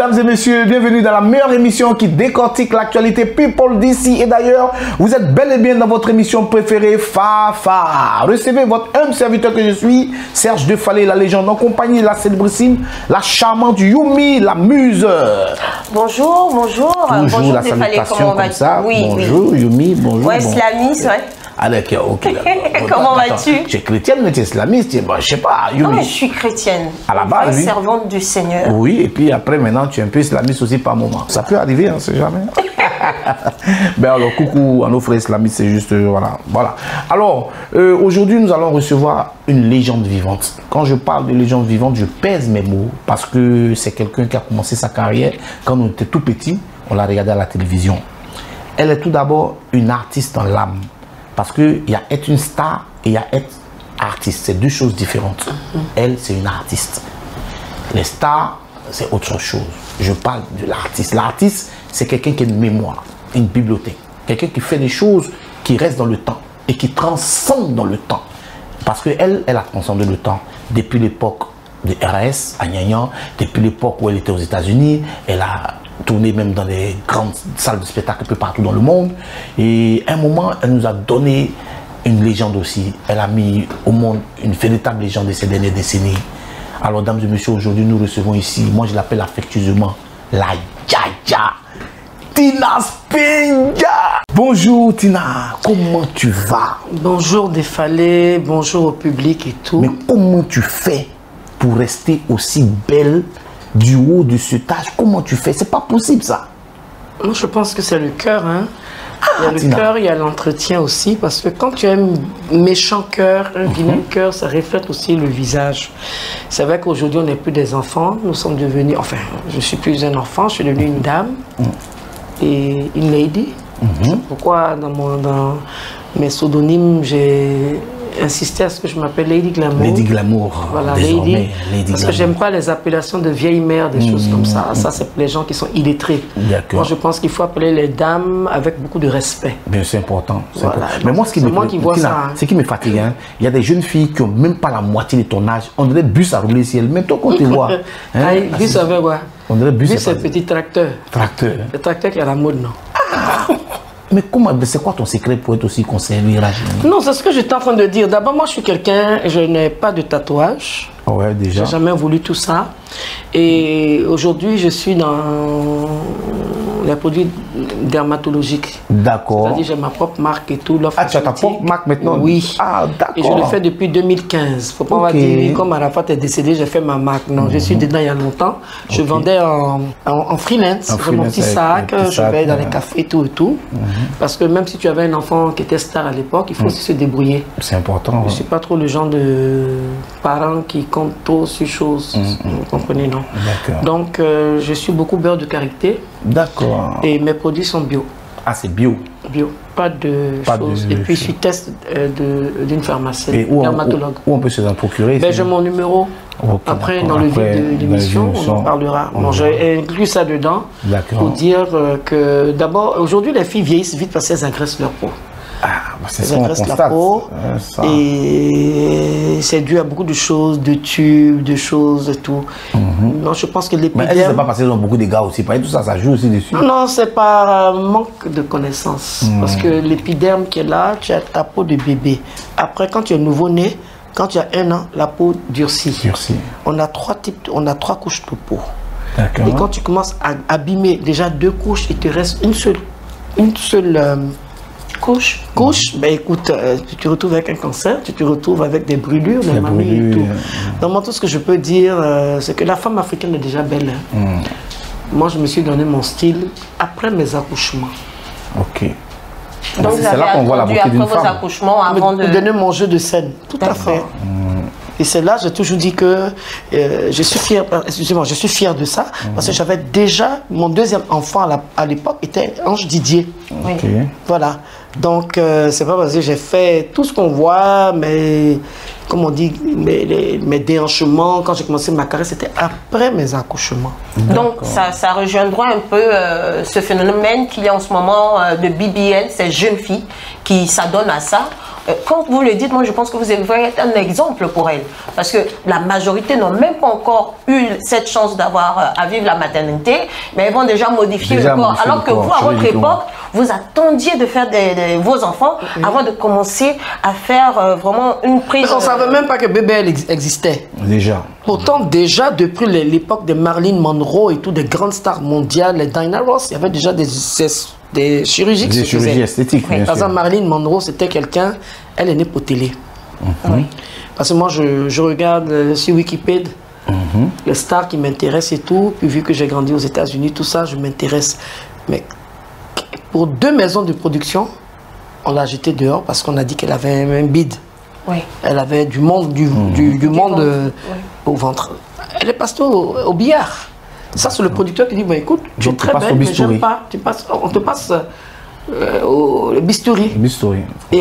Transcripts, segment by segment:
Mesdames et messieurs, bienvenue dans la meilleure émission qui décortique l'actualité people d'ici et d'ailleurs. Vous êtes bel et bien dans votre émission préférée, Fafa. Recevez votre humble serviteur que je suis, Serge Defalé, la légende, en compagnie de la célébrissime, la charmante Yumi, la muse. Bonjour, bonjour. Toujours bonjour la salutation comment comme ça. Oui, bonjour, oui. Yumi, bonjour. Ouais, islamiste, ouais. Allez, ok. Comment vas-tu? Tu es chrétienne, mais tu es islamiste, bon, je sais pas. Yumi. Non, mais je suis chrétienne. À la base, oui. Servante du Seigneur. Oui, et puis après, maintenant, tu es un peu islamiste aussi par moment. Ça peut arriver, on ne sait jamais. Ben alors, coucou à nos frères islamistes, c'est juste, voilà. Alors, aujourd'hui, nous allons recevoir une légende vivante. Quand je parle de légende vivante, je pèse mes mots parce que c'est quelqu'un qui a commencé sa carrière quand on était tout petit, on l'a regardé à la télévision. Elle est tout d'abord une artiste dans l'âme. Parce qu'il y a être une star et il y a être artiste. C'est deux choses différentes. Elle, c'est une artiste. Les stars, c'est autre chose. Je parle de l'artiste. L'artiste, c'est quelqu'un qui a une mémoire, une bibliothèque. Quelqu'un qui fait des choses qui restent dans le temps et qui transcendent dans le temps. Parce qu'elle, elle a transcendé le temps depuis l'époque de RS à Nyanyan, depuis l'époque où elle était aux États-Unis. Elle a tourné même dans des grandes salles de spectacle un peu partout dans le monde. Et à un moment, elle nous a donné une légende aussi. Elle a mis au monde une véritable légende de ces dernières décennies. Alors, dames et messieurs, aujourd'hui, nous recevons ici, moi je l'appelle affectueusement la Yaya, Tina Spinga. Bonjour Tina, comment tu vas? Bonjour Defalé, bonjour au public et tout. Mais comment tu fais pour rester aussi belle du haut de cet âge? Comment tu fais? C'est pas possible ça. Moi je pense que c'est le cœur. Hein. Il y a le cœur, il y a l'entretien aussi. Parce que quand tu as un méchant cœur, un vilain cœur, ça reflète aussi le visage. C'est vrai qu'aujourd'hui on n'est plus des enfants. Nous sommes devenus, enfin je ne suis plus un enfant, je suis devenue une dame et une lady. Pourquoi dans mes pseudonymes j'ai insisté à ce que je m'appelle Lady Glamour. Lady Glamour, voilà, désormais, Lady parce que j'aime pas les appellations de vieille mère, des choses comme ça. Ça, c'est pour les gens qui sont illettrés. Moi, je pense qu'il faut appeler les dames avec beaucoup de respect. Bien, c'est important. Voilà. Mais moi, ce qui me fatigue, hein, il y a des jeunes filles qui n'ont même pas la moitié de ton âge. On dirait bus à rouler le ciel. Même toi, quand tu vois. Bus avec quoi? On dirait bus c'est petit tracteur. Tracteur. Le tracteur qui est à la mode, non? Mais comment, c'est quoi ton secret pour être aussi conservé? Non, c'est ce que j'étais en train de dire. D'abord, moi, je suis quelqu'un, je n'ai pas de tatouage. Ouais, déjà. J'ai jamais voulu tout ça. Et aujourd'hui, je suis dans les produits dermatologiques. D'accord. C'est-à-dire, j'ai ma propre marque et tout. Ah, tu as ta propre marque maintenant? Oui. Ah, d'accord. Et je le fais depuis 2015. Faut pas avoir dit, comme Arafat est décédé, j'ai fait ma marque. Non, je suis dedans il y a longtemps. Je vendais en freelance. J'ai mon petit sac, je vais dans les cafés et tout et tout. Parce que même si tu avais un enfant qui était star à l'époque, il faut aussi se débrouiller. C'est important. Je ne suis pas trop le genre de parents qui comptent trop sur choses. Vous comprenez, non? Donc, je suis beaucoup beurre de karité. D'accord. Et mes produits sont bio. Ah, c'est bio? Bio. Pas de choses. Et puis, je suis test d'une pharmacienne, dermatologue. Où on peut se en procurer? Ben, j'ai mon numéro. Après, dans le vif de l'émission, on en parlera. Bon, j'ai inclus ça dedans pour dire que, d'abord, aujourd'hui, les filles vieillissent vite parce qu'elles agressent leur peau. C'est ça, on constate. Et c'est dû à beaucoup de choses, de tubes, de choses et tout. Non, je pense que l'épiderme... Mais c'est pas parce qu'ils ont beaucoup de gars aussi, tout ça, ça joue aussi dessus. Non, c'est par manque de connaissances. Parce que l'épiderme qui est là, tu as ta peau de bébé. Après, quand tu es nouveau-né, quand tu as 1 an, la peau durcit. On a 3 couches de peau. Et quand tu commences à abîmer déjà 2 couches, il te reste une seule couche, ben écoute, tu te retrouves avec un cancer, tu te retrouves avec des brûlures, des mamies et tout. Donc moi, tout ce que je peux dire, c'est que la femme africaine est déjà belle. Moi, je me suis donné mon style après mes accouchements. Ok. Donc c'est là qu'on voit la beauté d'une femme. Après vos accouchements, avant de donner mon jeu de scène. Tout à fait. Et c'est là, j'ai toujours dit que je suis fière, excusez-moi, je suis fière de ça, parce que j'avais déjà, mon deuxième enfant à l'époque était Ange Didier. Okay. Voilà. Donc, c'est pas parce que j'ai fait tout ce qu'on voit, mais comme on dit, mes déhanchements, quand j'ai commencé ma carrière, c'était après mes accouchements. Donc, ça rejoindra un peu ce phénomène qu'il y a en ce moment de BBL, ces jeunes filles qui s'adonnent à ça. Quand vous le dites, moi je pense que vous êtes un exemple pour elles. Parce que la majorité n'ont même pas encore eu cette chance d'avoir à vivre la maternité, mais elles vont déjà modifier le corps. Alors que vous, à votre époque, vous attendiez de faire vos enfants avant de commencer à faire vraiment une prise. Mais on ne savait même pas que BBL existait. Déjà. Pourtant, déjà, depuis l'époque de Marilyn Monroe et tout, des grandes stars mondiales, les Diana Ross, il y avait déjà des chirurgies. Des chirurgies esthétiques. Oui. Par exemple, Marilyn Monroe, c'était quelqu'un, elle est née pour télé. Oui. Parce que moi, je regarde sur Wikipédia les stars qui m'intéressent et tout. Puis vu que j'ai grandi aux États-Unis, tout ça, je m'intéresse. Mais pour 2 maisons de production, on l'a jetée dehors parce qu'on a dit qu'elle avait un bide. Oui. Elle avait du monde, du monde au ventre. Elle est passée au billard. Ça, c'est le producteur qui dit, bah, écoute, tu es très belle, mais j'aime pas. On te passe au bistouri. Et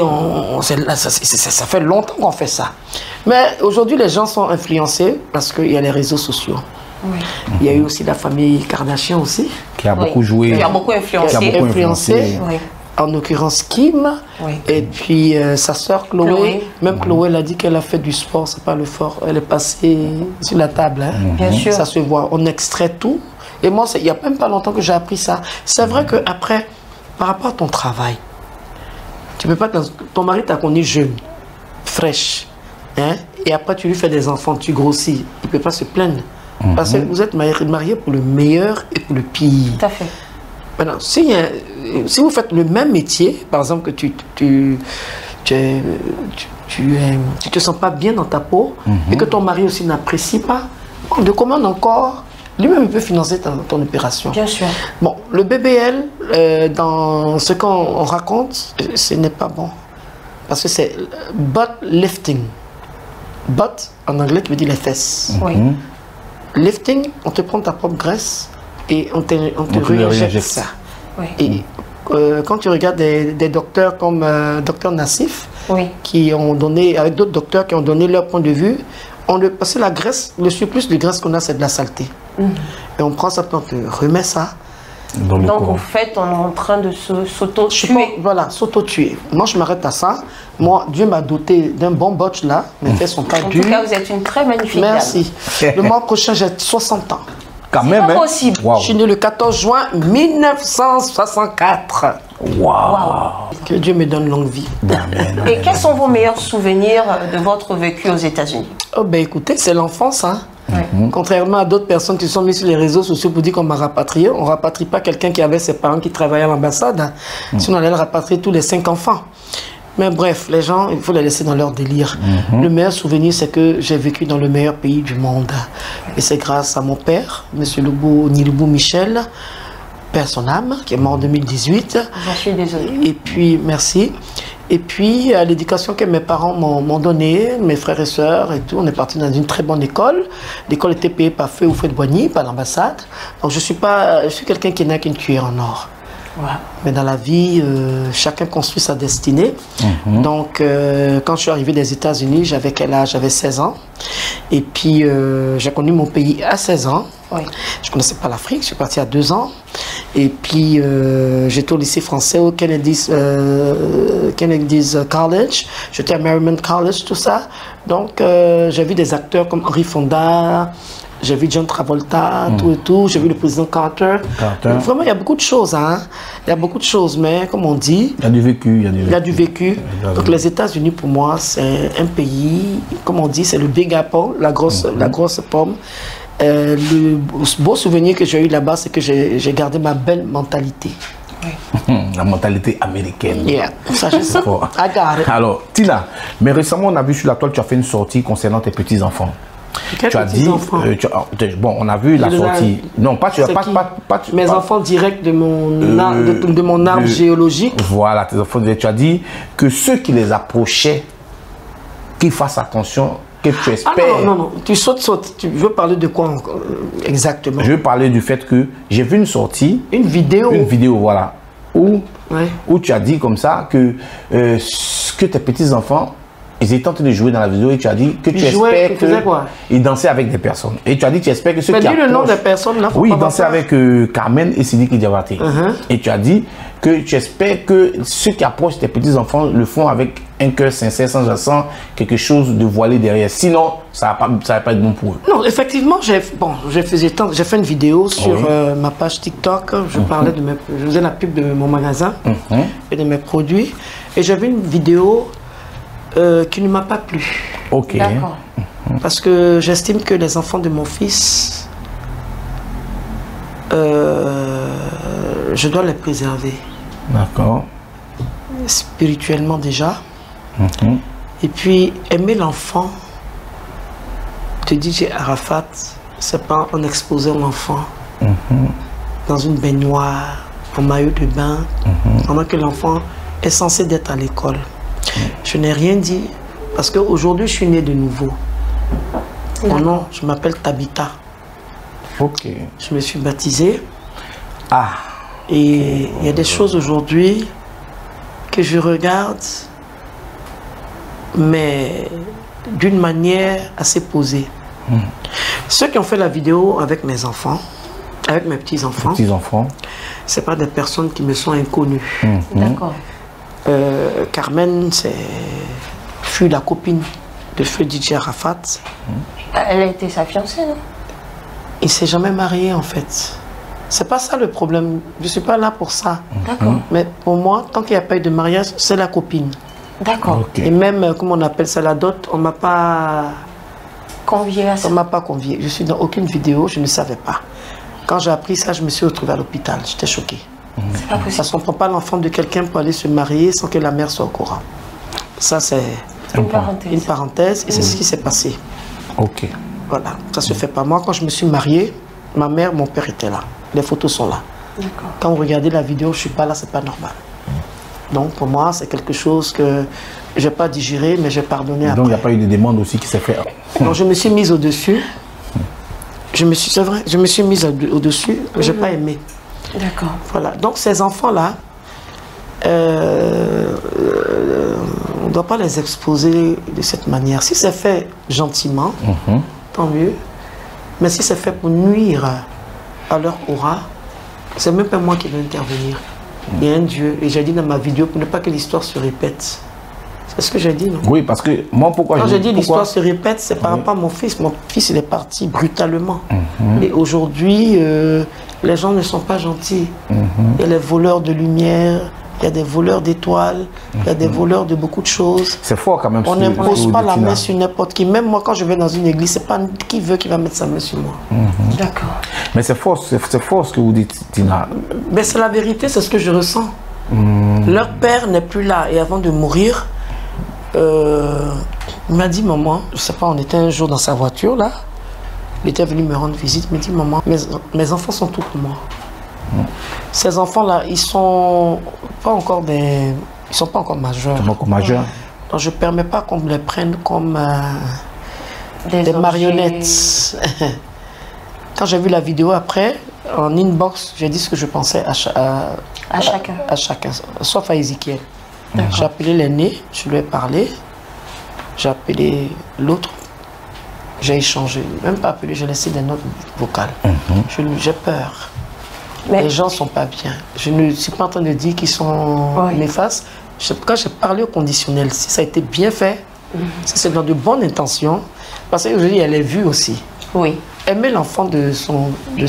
ça fait longtemps qu'on fait ça. Mais aujourd'hui, les gens sont influencés parce qu'il y a les réseaux sociaux. Oui. Il y a eu aussi la famille Kardashian aussi. Qui a beaucoup joué. Qui a beaucoup influencé. Oui. En l'occurrence Kim, et puis sa sœur Chloé. Même Chloé, elle a dit qu'elle a fait du sport, c'est pas le fort. Elle est passée sur la table. Hein. Bien sûr. Ça se voit, on extrait tout. Et moi, il n'y a même pas longtemps que j'ai appris ça. C'est vrai qu'après, par rapport à ton travail, tu peux pas. Ton mari t'a connu jeune, fraîche, hein, et après tu lui fais des enfants, tu grossis. Il ne peut pas se plaindre. Parce que vous êtes mariés pour le meilleur et pour le pire. Tout à fait. Maintenant, si vous faites le même métier, par exemple que tu te sens pas bien dans ta peau et que ton mari aussi n'apprécie pas, on te commande encore, lui-même il peut financer ton opération. Bien sûr. Bon, le BBL, dans ce qu'on raconte, ce n'est pas bon. Parce que c'est butt lifting. Butt, en anglais, qui veut dire les fesses. Oui. Lifting, on te prend ta propre graisse et on te réinjecte ça. Oui. Et quand tu regardes des docteurs comme docteur Nassif, qui ont donné, avec d'autres docteurs qui ont donné leur point de vue, parce que la graisse, le surplus de graisse qu'on a, c'est de la saleté. Et on prend ça, on te remet ça. Donc en fait, on est en train de s'auto-tuer. Voilà, s'auto-tuer. Moi, je m'arrête à ça. Moi, Dieu m'a doté d'un bon botch là. Mes fesses sont pas dures. En tout cas, vous êtes une très magnifique Merci. Le mois prochain, j'ai 60 ans. Quand même, pas possible. Wow. Je suis né le 14 juin 1964. Wow. Que Dieu me donne longue vie. Et quels sont vos meilleurs souvenirs de votre vécu aux États-Unis? Oh ben écoutez, c'est l'enfance, hein. Contrairement à d'autres personnes qui sont mises sur les réseaux sociaux pour dire qu'on m'a rapatrié, on ne rapatrie pas quelqu'un qui avait ses parents qui travaillaient à l'ambassade. Sinon, on allait rapatrier tous les 5 enfants. Mais bref, les gens, il faut les laisser dans leur délire. Le meilleur souvenir, c'est que j'ai vécu dans le meilleur pays du monde. Et c'est grâce à mon père, M. Nilubou Michel, père son âme, qui est mort en 2018. J'en suis désolée. Et puis, merci. Et puis, à l'éducation que mes parents m'ont donnée, mes frères et sœurs et tout, on est parti dans une très bonne école. L'école était payée par Feu Houphouët-Boigny, par l'ambassade. Donc, je suis quelqu'un qui n'a qu'une cuillère en or. Mais dans la vie, chacun construit sa destinée. Donc, quand je suis arrivé des États-Unis, j'avais quel âge? J'avais 16 ans. Et puis, j'ai connu mon pays à 16 ans. Je ne connaissais pas l'Afrique, je suis parti à 2 ans. Et puis, j'étais au lycée français au Kennedy's College. J'étais à Marymount College, tout ça. Donc, j'ai vu des acteurs comme Henry Fonda. J'ai vu John Travolta, tout et tout. J'ai vu le président Carter. Vraiment, il y a beaucoup de choses. Hein? Il y a beaucoup de choses, mais comme on dit... Il y a du vécu. Il y a du vécu. Donc les États-Unis, pour moi, c'est un pays, comme on dit, c'est le Big Apple, la grosse pomme. Le beau souvenir que j'ai eu là-bas, c'est que j'ai gardé ma belle mentalité. La mentalité américaine. Ça, je sais. Alors, Tina, mais récemment, on a vu sur la toile, tu as fait une sortie concernant tes petits-enfants. Tu as dit, bon, on a vu la sortie. Non, pas mes enfants directs de mon arbre géologique. Voilà, tes enfants. Tu as dit que ceux qui les approchaient, qu'ils fassent attention, que tu espères. Non, tu sautes. Tu veux parler de quoi exactement? Je veux parler du fait que j'ai vu une sortie. Une vidéo, voilà. où tu as dit comme ça que tes petits-enfants, ils étaient en train de jouer dans la vidéo et tu as dit que tu espères qu'ils dansaient avec des personnes. Et tu as dit que tu espères que ceux qui approchent... le nom des personnes là. Oui, ils dansaient avec Carmen et Sidiki Diabaté. Et tu as dit que tu espères que ceux qui approchent tes petits-enfants le font avec un cœur sincère, sans quelque chose de voilé derrière. Sinon, ça va pas être bon pour eux. Non, effectivement, j'ai fait une vidéo sur ma page TikTok. Je parlais je faisais la pub de mon magasin et de mes produits. Et j'avais une vidéo qui ne m'a pas plu. Ok. D'accord. Parce que j'estime que les enfants de mon fils, je dois les préserver. D'accord. Spirituellement déjà. Et puis, aimer l'enfant de DJ Arafat, c'est pas en exposant l'enfant dans une baignoire, en maillot de bain, pendant que l'enfant est censé d'être à l'école. Je n'ai rien dit parce qu'aujourd'hui, je suis né de nouveau. Mon nom, je m'appelle Tabitha. Ok. Je me suis baptisé. Ah. Et il y a des choses aujourd'hui que je regarde, mais d'une manière assez posée. Ceux qui ont fait la vidéo avec mes enfants, avec mes petits-enfants, c'est pas des personnes qui me sont inconnues. D'accord. Carmen, fut la copine de feu DJ Arafat. Elle a été sa fiancée, non? Il s'est jamais marié en fait. C'est pas ça le problème. Je suis pas là pour ça. D'accord. Mais pour moi, tant qu'il n'y a pas eu de mariage, c'est la copine. D'accord. Okay. Et même, comme on appelle ça, la dot, on m'a pas convié à ça. On m'a pas convié. Je suis dans aucune vidéo, je ne savais pas. Quand j'ai appris ça, je me suis retrouvée à l'hôpital. J'étais choquée. C'est pas possible. Parce qu'on ne prend pas l'enfant de quelqu'un pour aller se marier sans que la mère soit au courant. Ça, c'est une parenthèse. Et c'est ce qui s'est passé. Ok. Voilà, ça se fait pas. Moi, quand je me suis mariée, ma mère, mon père étaient là. Les photos sont là. Quand vous regardez la vidéo, je suis pas là, c'est pas normal. Donc pour moi, c'est quelque chose que je n'ai pas digéré, mais j'ai pardonné après. Donc il n'y a pas eu de demande aussi qui s'est fait. Donc je me suis mise au-dessus. C'est vrai, je me suis mise au-dessus, mais je n'ai pas aimé. D'accord. Voilà, donc ces enfants-là, on ne doit pas les exposer de cette manière. Si c'est fait gentiment, tant mieux. Mais si c'est fait pour nuire à leur aura, c'est même pas moi qui vais intervenir. Il y a un Dieu. Et j'ai dit dans ma vidéo, pour ne pas que l'histoire se répète. C'est ce que j'ai dit, non? Oui, parce que moi, pourquoi quand j'ai dit l'histoire se répète, c'est par rapport à mon fils. Mon fils, il est parti brutalement. Et aujourd'hui, les gens ne sont pas gentils. Il y a les voleurs de lumière, il y a des voleurs d'étoiles, il y a des voleurs de beaucoup de choses. C'est fort quand même. On n'impose pas la main sur n'importe qui. Même moi, quand je vais dans une église, c'est pas qui veut qui va mettre sa main sur moi. D'accord. Mais c'est fort ce que vous dites, Tina. Mais c'est la vérité, c'est ce que je ressens. Leur père n'est plus là. Et avant de mourir, il m'a dit, maman, je sais pas, on était un jour dans sa voiture là. Il était venu me rendre visite. Il m'a dit, maman, mes enfants sont tout pour moi. Ces enfants-là, ils sont pas encore majeurs. Ils sont pas encore majeurs. Donc je ne permets pas qu'on me les prenne comme des marionnettes. Quand j'ai vu la vidéo après, en inbox, j'ai dit ce que je pensais à chacun, sauf à Ezekiel. J'ai appelé l'aîné, je lui ai parlé. J'ai appelé l'autre. J'ai échangé, même pas appelé, j'ai laissé des notes vocales. J'ai peur. Mais les gens ne sont pas bien. Je ne suis pas en train de dire qu'ils sont néfastes. Quand j'ai parlé au conditionnel, si ça a été bien fait, si c'est dans de bonnes intentions, parce qu'aujourd'hui, elle est vue aussi. Oui. Aimer l'enfant de son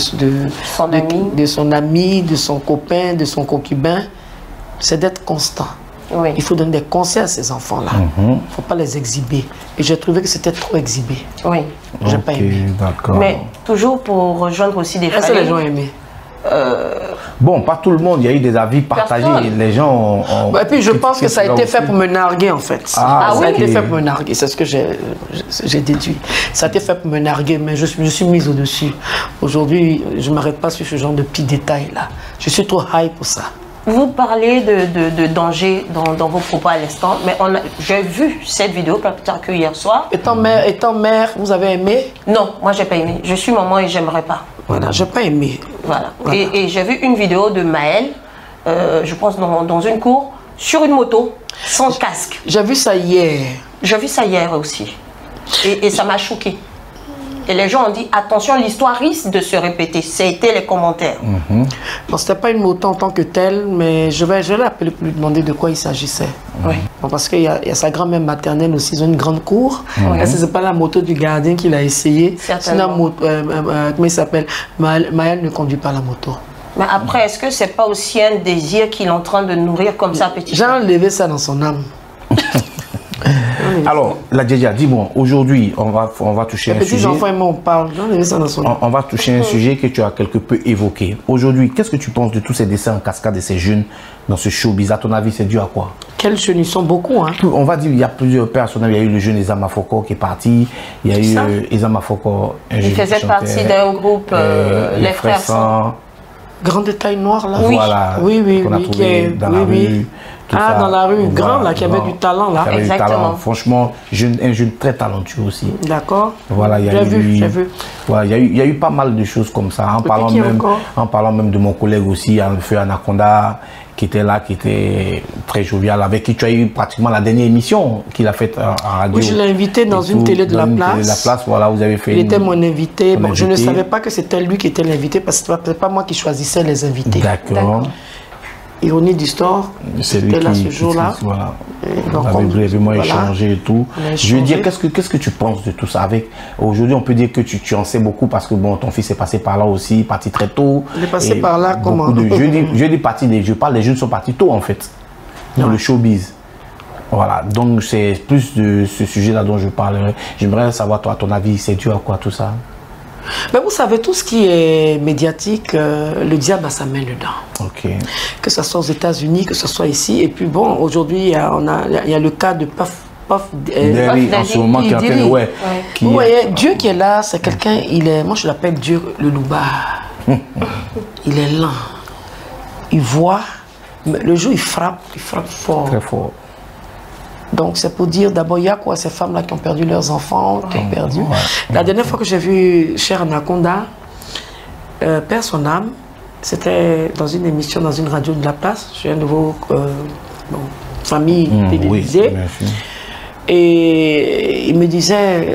ami, de son copain, de son concubin, c'est d'être constant. Oui. Il faut donner des conseils à ces enfants-là. Il ne faut pas les exhiber. Et j'ai trouvé que c'était trop exhibé. Oui. J'ai pas aimé. Mais toujours pour rejoindre aussi des familles. Est-ce que les gens ont aimé? Bon, pas tout le monde, il y a eu des avis partagés. Les gens ont et puis je pense que ça a été fait pour me narguer en fait. Ça a été fait pour me narguer, c'est ce que j'ai déduit. Ça a été fait pour me narguer, mais je suis mise au-dessus. Aujourd'hui, je ne m'arrête pas sur ce genre de petits détails là. Je suis trop high pour ça. Vous parlez de danger dans vos propos à l'instant, mais j'ai vu cette vidéo pas plus tard que hier soir. Étant mère, vous avez aimé? Non, moi j'ai pas aimé. Je suis maman et j'aimerais pas. Voilà, j'ai pas aimé. Voilà. Et j'ai vu une vidéo de Maël je pense dans une cour, sur une moto, sans casque. J'ai vu ça hier. J'ai vu ça hier aussi. Et ça m'a choqué. Et les gens ont dit, attention, l'histoire risque de se répéter. C'était les commentaires. Bon, c'était pas une moto en tant que telle, mais je vais l'appeler pour lui demander de quoi il s'agissait. Oui. Bon, parce qu'il y a sa grand-mère maternelle aussi, ils ont une grande cour. Est-ce que c'est pas la moto du gardien qu'il a essayé? C'est la moto, comment il s'appelle? Maël ne conduit pas la moto. Mais après, est-ce que c'est pas aussi un désir qu'il est en train de nourrir comme ça petit? J'ai enlevé ça dans son âme. Alors, la Djedja, dis-moi, aujourd'hui, on va toucher un sujet. Les petits enfants et moi, on parle. J'ai enlevé ça dans son âme. On va toucher un sujet que tu as quelque peu évoqué. Aujourd'hui, qu'est-ce que tu penses de tous ces dessins en cascade de ces jeunes dans ce showbiz? À ton avis, c'est dû à quoi? Quels jeunes? Ils sont beaucoup, hein. On va dire, il y a plusieurs personnes. Il y a eu le jeune Ezama Foko qui est parti. Il y a eu Ezama Foko, un jeune Il faisait partie d'un groupe, les Frères Sang. Grand détail noir, là. Voilà. Oui. Qu'on a trouvé dans la rue. Ah, dans la rue, grand, là, qui avait du talent, là. Exactement. Franchement, un jeune très talentueux aussi. D'accord. Voilà, j'ai vu. Voilà, il y a eu pas mal de choses comme ça. En parlant même de mon collègue aussi, le feu Anaconda, qui était là, qui était très jovial, avec qui tu as eu pratiquement la dernière émission qu'il a faite à radio. Oui, je l'ai invité dans une télé de la place. Voilà, vous avez fait. Il était mon invité. Bon, je ne savais pas que c'était lui qui était l'invité parce que ce n'était pas moi qui choisissais les invités. D'accord. Ironie d'histoire, c'était là ce jour-là. Voilà. On avait brièvement échangé et tout. Je veux dire, qu'est-ce que tu penses de tout ça? Aujourd'hui, on peut dire que tu en sais beaucoup parce que bon, ton fils est passé par là aussi, parti très tôt. Il est passé par là comment? Je parle des jeunes sont partis tôt en fait, dans le showbiz. Voilà, donc c'est plus de ce sujet-là dont je parlerai. J'aimerais savoir, toi, à ton avis, c'est dû à quoi tout ça? Mais vous savez, tout ce qui est médiatique, le diable a sa main dedans. Ok. Que ce soit aux États-Unis, que ce soit ici. Et puis bon, aujourd'hui, il y a le cas de Puff Daddy, en ce moment, qui est en train de... Vous voyez, Dieu qui est là, c'est quelqu'un, moi je l'appelle Dieu le loupard. Il est lent. Il voit, mais le jour il frappe fort. Très fort. Donc c'est pour dire, d'abord, il y a quoi ces femmes-là qui ont perdu leurs enfants, qui ont perdu. La dernière fois que j'ai vu Cher Anaconda, perd son âme, c'était dans une émission, dans une radio de la place, chez un nouveau famille télévisée. Oui, et il me disait,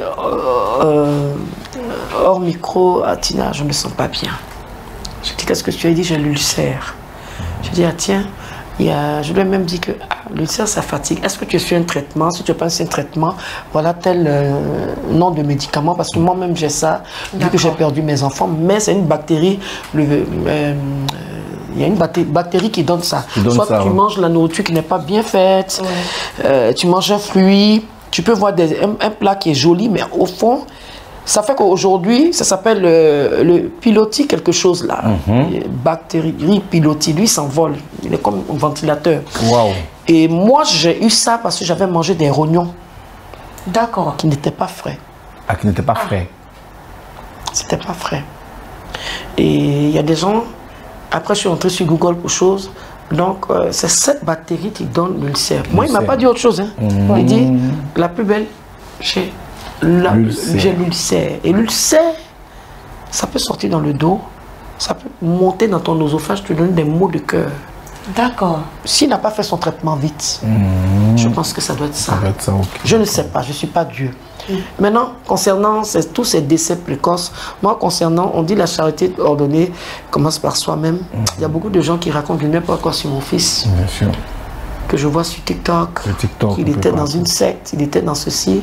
hors micro, ah, Tina, je ne me sens pas bien. Je dis, qu'est-ce que tu as dit? J'ai l'ulcère. Je dis, ah tiens, je lui ai même dit que l'ulcère, ça fatigue. Est-ce que tu es sur un traitement? Si tu es pas sur un traitement, voilà tel nom de médicament. Parce que moi-même, j'ai ça, vu que j'ai perdu mes enfants. Mais c'est une bactérie, il y a une bactérie qui donne ça. Soit tu manges la nourriture qui n'est pas bien faite, tu manges un fruit, tu peux voir un plat qui est joli, mais au fond, ça fait qu'aujourd'hui, ça s'appelle le pilotis quelque chose là. Bactérie pilotis, lui s'envole. Il est comme un ventilateur. Wow. Et moi, j'ai eu ça parce que j'avais mangé des rognons. D'accord. Qui n'étaient pas frais. Ah, qui n'étaient pas frais. C'était pas frais. Et il y a des gens, après je suis entré sur Google pour chose. Donc, c'est cette bactérie qui donne l'ulcère. Moi, il ne m'a pas dit autre chose. Hein. Il dit, la plus belle, j'ai l'ulcère. Et l'ulcère, ça peut sortir dans le dos, ça peut monter dans ton oesophage, te donner des maux de cœur. D'accord. S'il n'a pas fait son traitement vite, je pense que ça doit être ça. Je ne sais pas, je ne suis pas Dieu. Maintenant, concernant tous ces décès précoces, moi, concernant, on dit la charité ordonnée commence par soi-même. Il y a beaucoup de gens qui racontent du n'importe quoi sur mon fils. Bien sûr. Que je vois sur TikTok, il était dans une secte, il était dans ceci.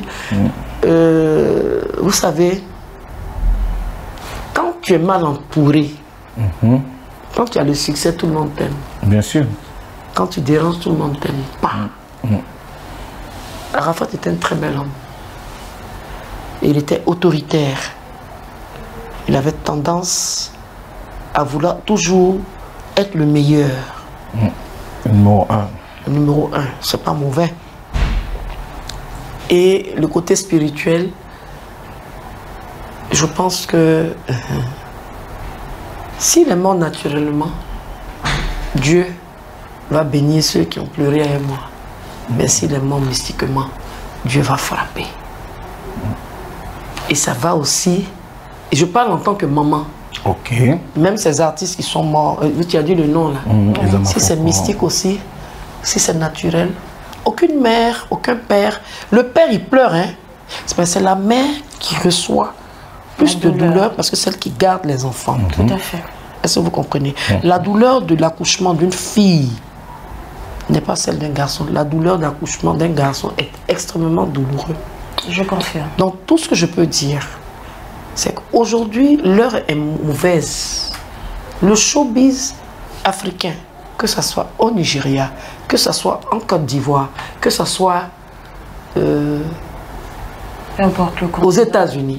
Vous savez, quand tu es mal entouré, quand tu as le succès, tout le monde t'aime. Bien sûr. Quand tu déranges, tout le monde t'aime. Arafat était un très bel homme. Et il était autoritaire. Il avait tendance à vouloir toujours être le meilleur. Numéro 1. Le numéro 1, c'est pas mauvais. Et le côté spirituel, je pense que s'il est mort naturellement, Dieu va bénir ceux qui ont pleuré avec moi. Mais s'il est mort mystiquement, Dieu va frapper. Et ça va aussi, et je parle en tant que maman, Ok. Même ces artistes qui sont morts, tu as dit le nom là. Si c'est mystique aussi, si c'est naturel. Aucune mère, aucun père. Le père, il pleure, hein. C'est la mère qui reçoit plus de douleur parce que c'est celle qui garde les enfants. Tout à fait. Est-ce que vous comprenez? La douleur de l'accouchement d'une fille n'est pas celle d'un garçon. La douleur d'accouchement d'un garçon est extrêmement douloureux. Je confirme. Donc tout ce que je peux dire, c'est qu'aujourd'hui, l'heure est mauvaise. Le showbiz africain, que ce soit au Nigeria, que ce soit en Côte d'Ivoire, que ce soit aux États-Unis,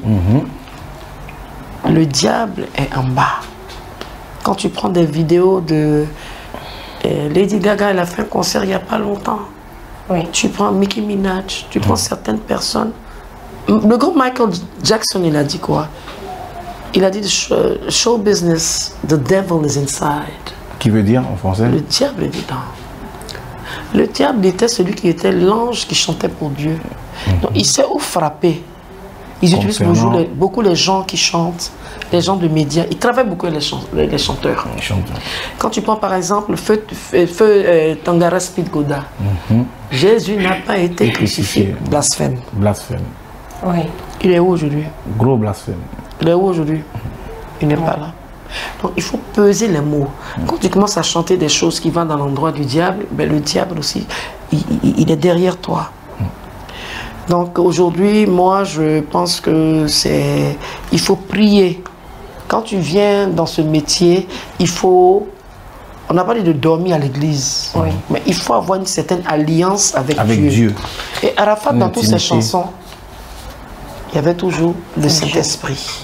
le diable est en bas. Quand tu prends des vidéos de Lady Gaga, elle a fait un concert il n'y a pas longtemps. Oui. Tu prends Nicki Minaj, tu prends certaines personnes. Le grand Michael Jackson, il a dit quoi? Il a dit show business, the devil is inside. Qui veut dire en français? Le diable est dedans. Le diable était celui qui était l'ange qui chantait pour Dieu. Donc il sait où frapper. Ils utilisent beaucoup les gens qui chantent, les gens de médias. Ils travaillent beaucoup les chanteurs. Quand tu prends par exemple Feu Tangara Speed Goda, Jésus n'a pas été crucifié. Blasphème. Blasphème. Oui. Il est où aujourd'hui? Gros blasphème. Il est où aujourd'hui? Il n'est pas là. Donc il faut peser les mots. Quand tu commences à chanter des choses qui vont dans l'endroit du diable, ben, le diable aussi, il est derrière toi. Donc aujourd'hui, moi je pense que il faut prier. Quand tu viens dans ce métier, il faut... On n'a pas dit de dormir à l'église, mais il faut avoir une certaine alliance avec Dieu. Et Arafat, dans toutes ses chansons, il y avait toujours le Saint-Esprit.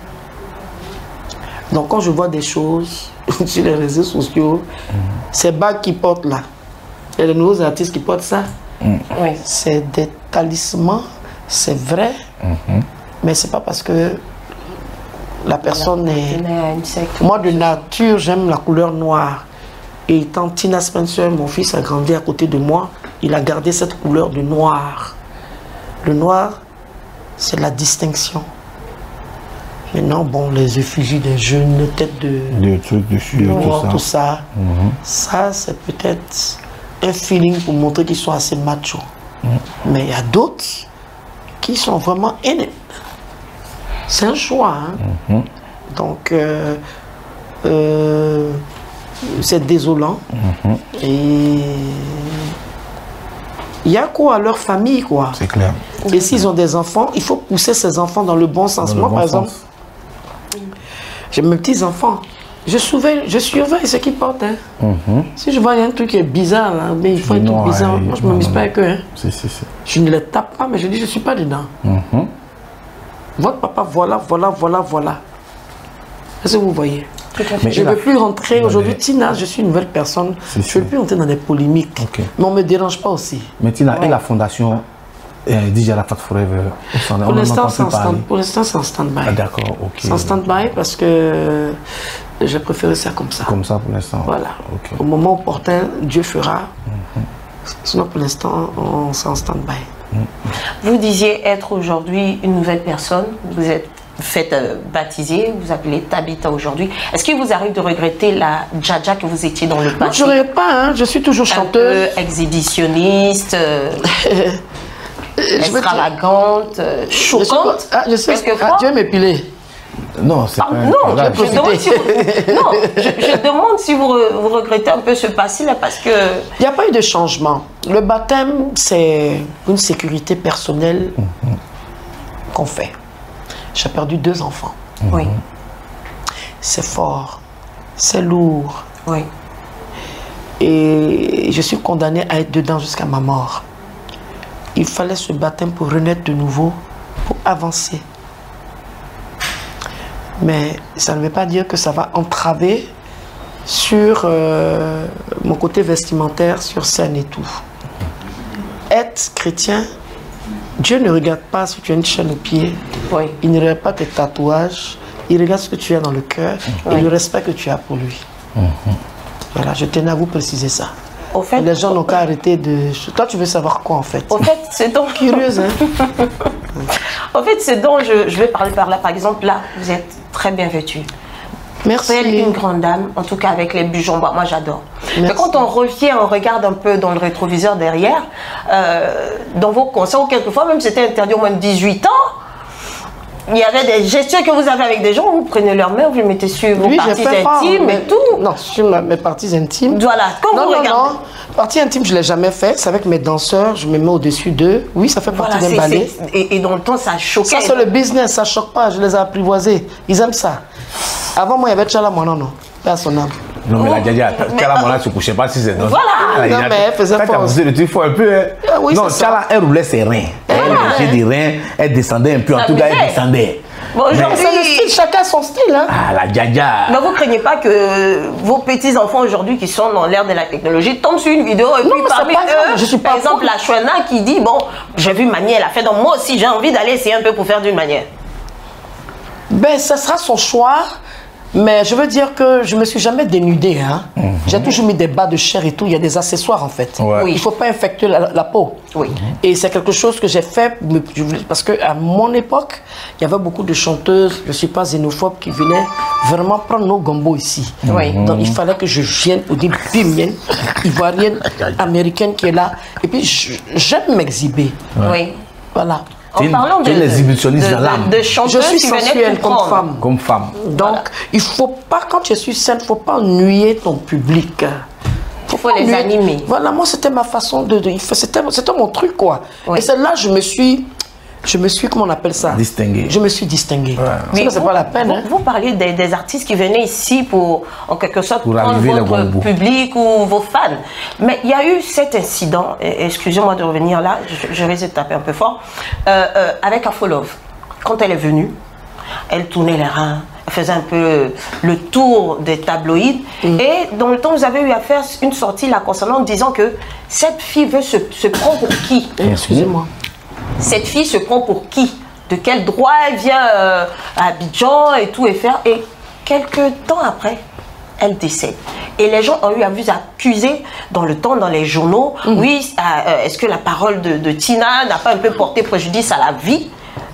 Donc quand je vois des choses sur les réseaux sociaux, ces bagues qui portent là, il y a de nouveaux artistes qui portent ça. C'est des talismans, c'est vrai, mais c'est pas parce que la personne est... Moi de nature, j'aime la couleur noire. Et étant Tina Spencer, mon fils a grandi à côté de moi, il a gardé cette couleur de noir. Le noir, c'est la distinction. Maintenant, bon, les effigies des jeunes, les têtes de trucs dessus, tout ça, ça c'est peut-être un feeling pour montrer qu'ils sont assez machos. Mais il y a d'autres qui sont vraiment in. C'est un choix. Hein? Donc, c'est désolant. Et il y a quoi à leur famille, quoi. C'est clair. Et s'ils ont des enfants, il faut pousser ces enfants dans le bon sens. Moi, par exemple, j'ai mes petits-enfants. Je surveille ce qu'ils portent. Hein. Si je vois un truc qui est bizarre, là, mais il faut un truc bizarre. Moi, je ne m'amuse pas avec eux. Hein. Je ne les tape pas, mais je dis, je ne suis pas dedans. Votre papa, voilà. Est-ce que vous voyez? Mais je ne veux plus rentrer. Aujourd'hui, Tina, je suis une nouvelle personne. Je ne veux plus rentrer dans des polémiques. Mais on ne me dérange pas aussi. Mais Tina, et la fondation DJ Arafat Forever? Pour l'instant, c'est en stand-by. Ah, d'accord, ok. C'est en stand-by parce que j'ai préféré ça comme ça. Comme ça pour l'instant? Voilà. Au moment opportun, Dieu fera. Sinon, pour l'instant, on est en stand-by. Vous disiez être aujourd'hui une nouvelle personne. Vous êtes fait baptiser, vous appelez Tabitha aujourd'hui. Est-ce qu'il vous arrive de regretter la Dja que vous étiez dans le passé? Non, je ne regrette pas, hein. Je suis toujours chanteuse. Un peu exhibitionniste, extravagante, choquante. Je sais que Dieu m'épiler. Non, c'est pas... Non, je demande si vous regrettez un peu ce passé-là parce que... Il n'y a pas eu de changement. Le baptême, c'est une sécurité personnelle qu'on fait. J'ai perdu 2 enfants. Oui. C'est fort. C'est lourd. Oui. Et je suis condamnée à être dedans jusqu'à ma mort. Il fallait ce baptême pour renaître de nouveau, pour avancer. Mais ça ne veut pas dire que ça va entraver sur mon côté vestimentaire, sur scène et tout. Être chrétien, Dieu ne regarde pas si tu as une chaîne au pied. Oui. Il ne regarde pas tes tatouages. Il regarde ce que tu as dans le cœur et le respect que tu as pour lui. Voilà, je tenais à vous préciser ça. Au fait, les gens n'ont qu'à arrêter de... Toi, tu veux savoir quoi en fait? Au fait, c'est donc... Curieuse, hein? En fait, c'est donc, je vais parler par là. Par exemple, là, vous êtes très bien vêtu. Merci. Elle est une grande dame, en tout cas avec les bugeons, moi j'adore. Mais quand on revient, on regarde un peu dans le rétroviseur derrière, dans vos concerts, ou quelquefois même c'était interdit au moins de 18 ans, il y avait des gestures que vous avez avec des gens, vous prenez leur main, vous les mettez sur vos parties intimes et tout. Non, sur mes parties intimes. Voilà, quand vous regardez. Non, partie intime, je ne l'ai jamais fait. C'est avec mes danseurs, je me mets au-dessus d'eux. Oui, ça fait partie d'un ballet. Et dans le temps, ça choquait. Ça, c'est le business, ça ne choque pas, je les ai apprivoisés. Ils aiment ça. Avant, moi, il y avait Tchala Mona, non, pas son âme. Non, mais la Djadia, Tchala Mona ne se couchait pas si c'est non. Voilà. Non, mais elle faisait force. Il faut un peu. Oui, non, Tchala, elle roulait ses reins. Elle mangeait des reins, elle descendait un peu. En tout cas, elle descendait. Bon, c'est le style, chacun son style. Hein. Ah, la Djadia. Mais vous ne craignez pas que vos petits-enfants aujourd'hui qui sont dans l'ère de la technologie tombent sur une vidéo et puis parmi eux, par exemple, la Chouana qui dit, bon, j'ai vu Mani, elle a fait, donc moi aussi j'ai envie d'aller essayer un peu pour faire d'une manière. Ben, ça sera son choix. Mais je veux dire que je ne me suis jamais dénudée. Hein. J'ai toujours mis des bas de chair et tout. Il y a des accessoires en fait. Ouais. Il ne faut pas infecter la peau. Oui. Et c'est quelque chose que j'ai fait parce qu'à mon époque, il y avait beaucoup de chanteuses, je ne suis pas xénophobe, qui venaient vraiment prendre nos gambos ici. Oui. Donc il fallait que je vienne pour dire bimienne, ivoirienne, américaine qui est là. Et puis j'aime m'exhiber. Oui. Voilà. En parlant de chanteuses, je suis sensuelle comme femme. Donc, voilà. Il ne faut pas, quand je suis scène, il ne faut pas ennuyer ton public. Il faut les animer. Voilà, moi, c'était ma façon de c'était mon truc, quoi. Oui. Et c'est là que je me suis, comment on appelle ça? Distingué. Je me suis distingué. Ouais. Mais c'est pas la peine. Vous parliez des artistes qui venaient ici pour, en quelque sorte, prendre votre public ou vos fans. Mais il y a eu cet incident, excusez-moi de revenir là, je vais essayer de taper un peu fort, avec Afolov. Quand elle est venue, elle tournait les reins, elle faisait un peu le tour des tabloïds. Et dans le temps, vous avez eu à faire une sortie là concernant en disant que cette fille veut se prendre pour qui? Excusez-moi. Cette fille se prend pour qui? De quel droit elle vient à Abidjan et tout et faire? Et quelques temps après, elle décède. Et les gens ont eu à vous accuser dans le temps, dans les journaux. Oui, est-ce que la parole de Tina n'a pas un peu porté préjudice à la vie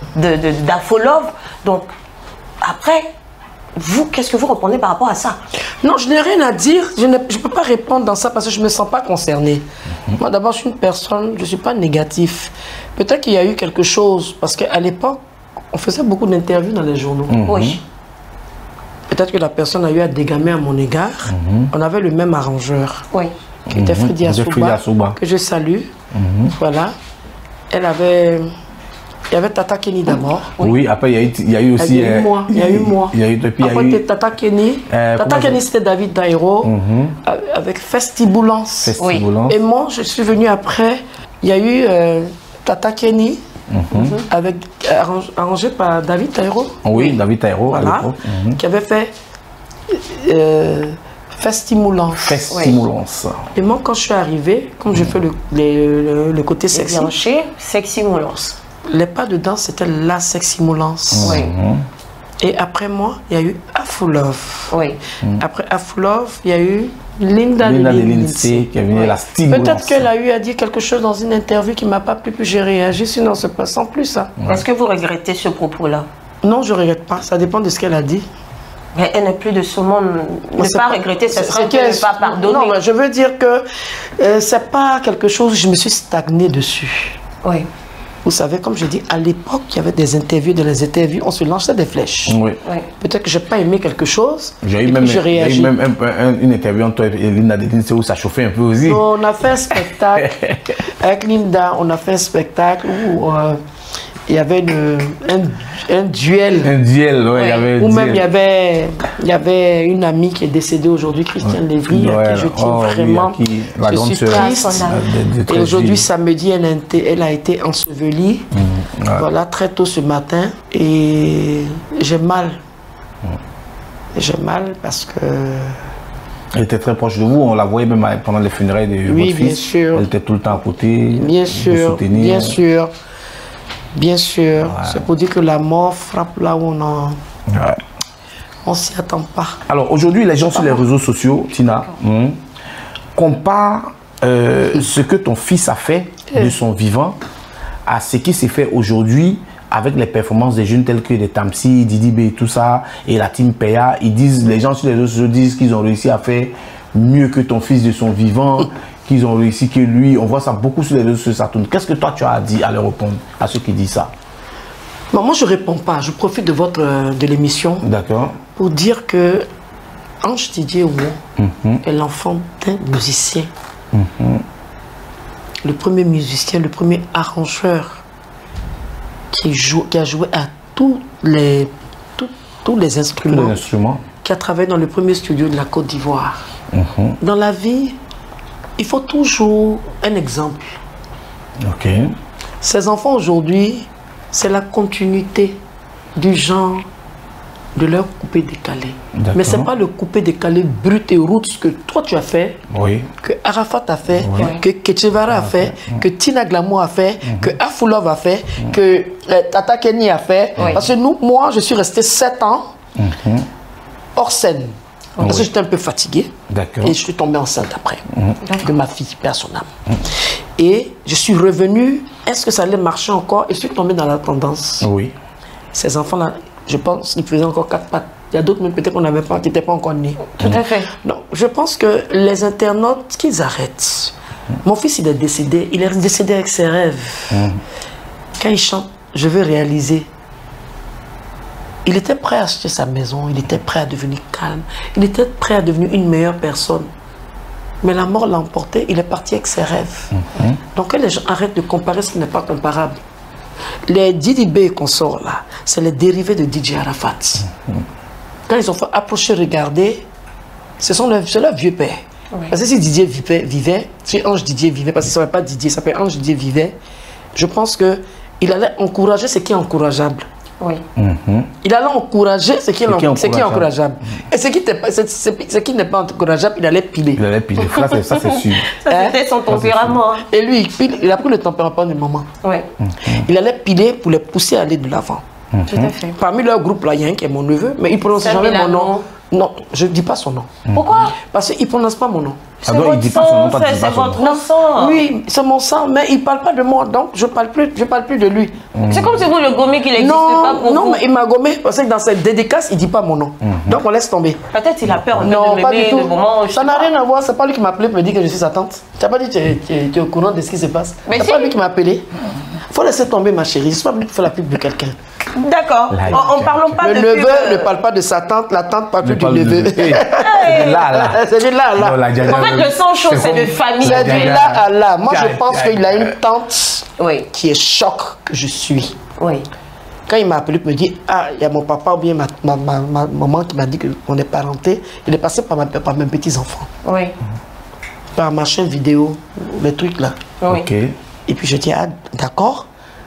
d'Afolov? Donc, après, vous, qu'est-ce que vous répondez par rapport à ça? Non, je n'ai rien à dire. Je ne peux pas répondre dans ça parce que je ne me sens pas concernée. Moi, d'abord, je suis une personne, je ne suis pas négatif. Peut-être qu'il y a eu quelque chose, parce qu'à l'époque, on faisait beaucoup d'interviews dans les journaux. Oui. Peut-être que la personne a eu à dégamer à mon égard. On avait le même arrangeur. Oui. Qui était Freddy Assouba, que je salue. Voilà. Elle avait... Il y avait Tata Kenny d'abord. Oui, après il y a eu aussi... Il y a eu moi. Il y a eu moi. Après Tata Kenny. Tata Kenny, c'était David Dairo. Avec Festiboulance. Oui. Et moi, je suis venue après. Il y a eu Tata Kenny. Avec, arrangé par David Dairo. Oui, David Dairo. Voilà. Qui avait fait... Festimulance. Festimulance. Et moi, quand je suis arrivée, comme je fais le côté sexy. Seximulance. Les pas de danse, c'était la seximulance. Oui. Et après moi, il y a eu Afolov. Oui. Après Afolov, il y a eu Linda de Lindsay qui est venue la stimulance. Peut-être qu'elle a eu à dire quelque chose dans une interview qui ne m'a pas plu, puis j'ai réagi, sinon c'est pas sans plus ça. Est-ce que vous regrettez ce propos-là? Non, je ne regrette pas. Ça dépend de ce qu'elle a dit. Mais elle n'est plus de ce monde. Ne pas regretter, ce serait ne pas pardonner. Non, mais je veux dire que c'est pas quelque chose où je me suis stagnée dessus. Oui. Vous savez, comme je dis, à l'époque, il y avait des interviews, dans les interviews, on se lançait des flèches. Oui. Peut-être que je n'ai pas aimé quelque chose. J'ai eu même une interview entre toi et Linda de Lindsay où ça chauffait un peu aussi. On a fait un spectacle avec Linda, on a fait un spectacle où il y avait un duel. Un duel, oui. Ou même il y avait une amie qui est décédée aujourd'hui, Christiane Lévry, à qui je tiens vraiment. Je suis triste. Et aujourd'hui, samedi, elle a été ensevelie. Voilà, très tôt ce matin. Et j'ai mal. J'ai mal parce que... Elle était très proche de vous, on la voyait même pendant les funérailles de votre fils. Bien sûr. Elle était tout le temps à côté. Bien sûr, soutenir. bien sûr. Bien sûr, c'est pour dire que la mort frappe là où on s'y attend pas. Alors aujourd'hui, les gens sur les réseaux sociaux, Tina, comparent ce que ton fils a fait de son vivant à ce qui s'est fait aujourd'hui avec les performances des jeunes tels que des Tamsi, Didi B et tout ça, et la team Peya, ils disent, les gens sur les réseaux sociaux disent qu'ils ont réussi à faire mieux que ton fils de son vivant, qu'ils ont réussi que lui. On voit ça beaucoup sur les réseaux sociaux, ça tourne. Qu'est-ce que toi tu as à dire, à leur répondre, à ceux qui disent ça? Non, moi je réponds pas. Je profite de l'émission pour dire que Ange Didier Ouon est l'enfant d'un musicien. Le premier musicien, le premier arrangeur qui a joué à tous les instruments, qui a travaillé dans le premier studio de la Côte d'Ivoire. Dans la vie, il faut toujours un exemple. Ces enfants aujourd'hui, c'est la continuité du genre de leur coupé-décalé. Mais ce n'est pas le coupé-décalé brut et route que toi tu as fait, que Arafat a fait, que Ketchevara a fait, que Tina Glamour a fait, que Afoulov a fait, que Tata Kenny a fait. Parce que moi, je suis resté 7 ans hors scène. Parce que j'étais un peu fatigué. Et je suis tombée enceinte après de ma fille, paix à son âme. Et je suis revenu. Est-ce que ça allait marcher encore? Et je suis tombée dans la tendance. Ces enfants-là, je pense qu'ils faisaient encore 4 pattes. Il y a d'autres même peut-être qu'on n'avait pas, qui n'étaient pas encore nés. Tout à fait. Donc, je pense que les internautes, qu'ils arrêtent. Mon fils, il est décédé. Il est décédé avec ses rêves. Quand il chante, je veux réaliser. Il était prêt à acheter sa maison. Il était prêt à devenir calme. Il était prêt à devenir une meilleure personne. Mais la mort l'a emporté. Il est parti avec ses rêves. Donc, que les gens arrêtent de comparer ce qui n'est pas comparable. Les Didi B qu'on sort là, c'est les dérivés de DJ Arafat. Quand ils ont fait approcher, regarder, ce sont leurs vieux pères. Parce que si Didier vivait, si Ange Didier vivait, parce qu'il ne s'appelle pas Didier, il s'appelle Ange Didier vivait, je pense qu'il allait encourager ce qui est encourageable. Il allait encourager ce qui est encourageable. Et ce qui n'est pas encourageable, il allait piler. Il allait piler, ça c'est sûr. C'était son tempérament. Et lui, il a pris le tempérament de maman. Il allait piler pour les pousser à aller de l'avant. Tout à fait. Parmi leur groupe, là, il y a un qui est mon neveu, mais il ne prononce jamais mon nom. Non, je ne dis pas son nom. Pourquoi? Parce qu'il ne prononce pas mon nom. C'est votre sang, c'est votre sang. Oui, c'est mon sang, mais il ne parle pas de moi, donc je ne parle plus de lui. C'est comme si vous le gommez qu'il n'existe pas pour vous. Non, mais il m'a gommé, parce que dans cette dédicace, il ne dit pas mon nom. Donc on laisse tomber. Peut-être qu'il a peur non, pas du tout. Ça n'a rien à voir, c'est pas lui qui m'a appelé pour me dire que je suis sa tante. Tu n'as pas dit que tu es au courant de ce qui se passe. C'est pas lui qui m'a appelé. Il faut laisser tomber, ma chérie. Je ne suis pas venu faire la pub de quelqu'un. D'accord. En parlant pas de le neveu ne parle pas de sa tante, la tante parle plus du neveu. C'est de là à là. C'est de là à là. En fait, le sang chaud, c'est de famille. C'est de là à là. Moi, je pense qu'il a une tante qui est choc que je suis. Quand il m'a appelé pour me dire, ah, il y a mon papa ou bien ma maman qui m'a dit qu'on est parenté, il est passé par mes petits-enfants. Par ma chaîne vidéo, les trucs là. Et puis je dis, ah, d'accord.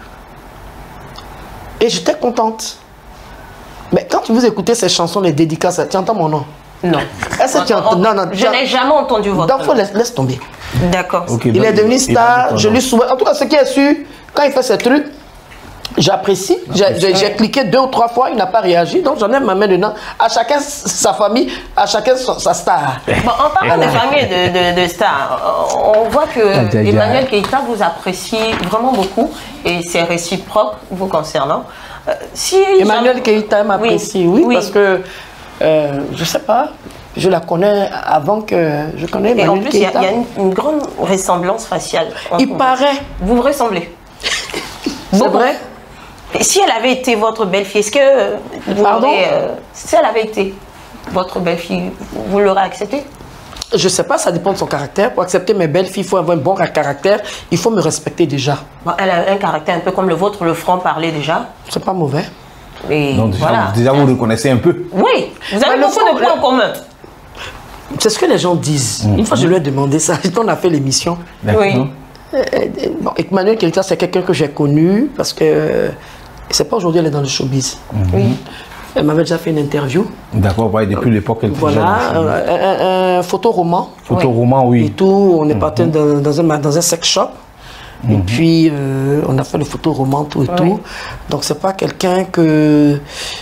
Et j'étais contente. Mais quand vous écoutez ces chansons, les dédicaces, tu entends mon nom? Non. Est-ce que tu entends? Non, je n'ai jamais entendu votre nom. Donc, laisse tomber. D'accord. Il est devenu star, je lui souhaite. En tout cas, ce qui est sûr, quand il fait ces trucs, j'apprécie. J'ai cliqué 2 ou 3 fois, il n'a pas réagi, donc j'en ai ma main dedans. À chacun sa famille, à chacun sa star. Bon, en parlant des familles de stars, on voit que Emmanuel Keïta vous apprécie vraiment beaucoup et c'est réciproque vous concernant. Emmanuel Keïta m'apprécie, oui, parce que je ne sais pas, je la connais avant que je connais Emmanuel Keïta. Et en plus, il y a une grande ressemblance faciale. Il paraît. Vous vous ressemblez. C'est vrai? Et si elle avait été votre belle-fille, est-ce que si elle avait été votre belle-fille, vous l'aurez acceptée? Je ne sais pas, ça dépend de son caractère. Pour accepter mes belles-filles, il faut avoir un bon caractère. Il faut me respecter déjà. Bon, elle a un caractère un peu comme le vôtre, le franc-parler déjà. C'est pas mauvais. Et donc déjà vous le connaissez un peu. Oui, vous avez beaucoup de points en commun. C'est ce que les gens disent. Une fois, je lui ai demandé ça. On a fait l'émission. Oui. Bon, Emmanuel Keïta, c'est quelqu'un que j'ai connu parce que c'est pas aujourd'hui elle est dans le showbiz. Elle m'avait déjà fait une interview. D'accord, depuis l'époque elle était jeune. Un photoroman. Photoroman, oui. Et tout, on est parti dans un sex shop. Et puis, on a fait le photoroman, tout et tout. Donc, c'est pas quelqu'un que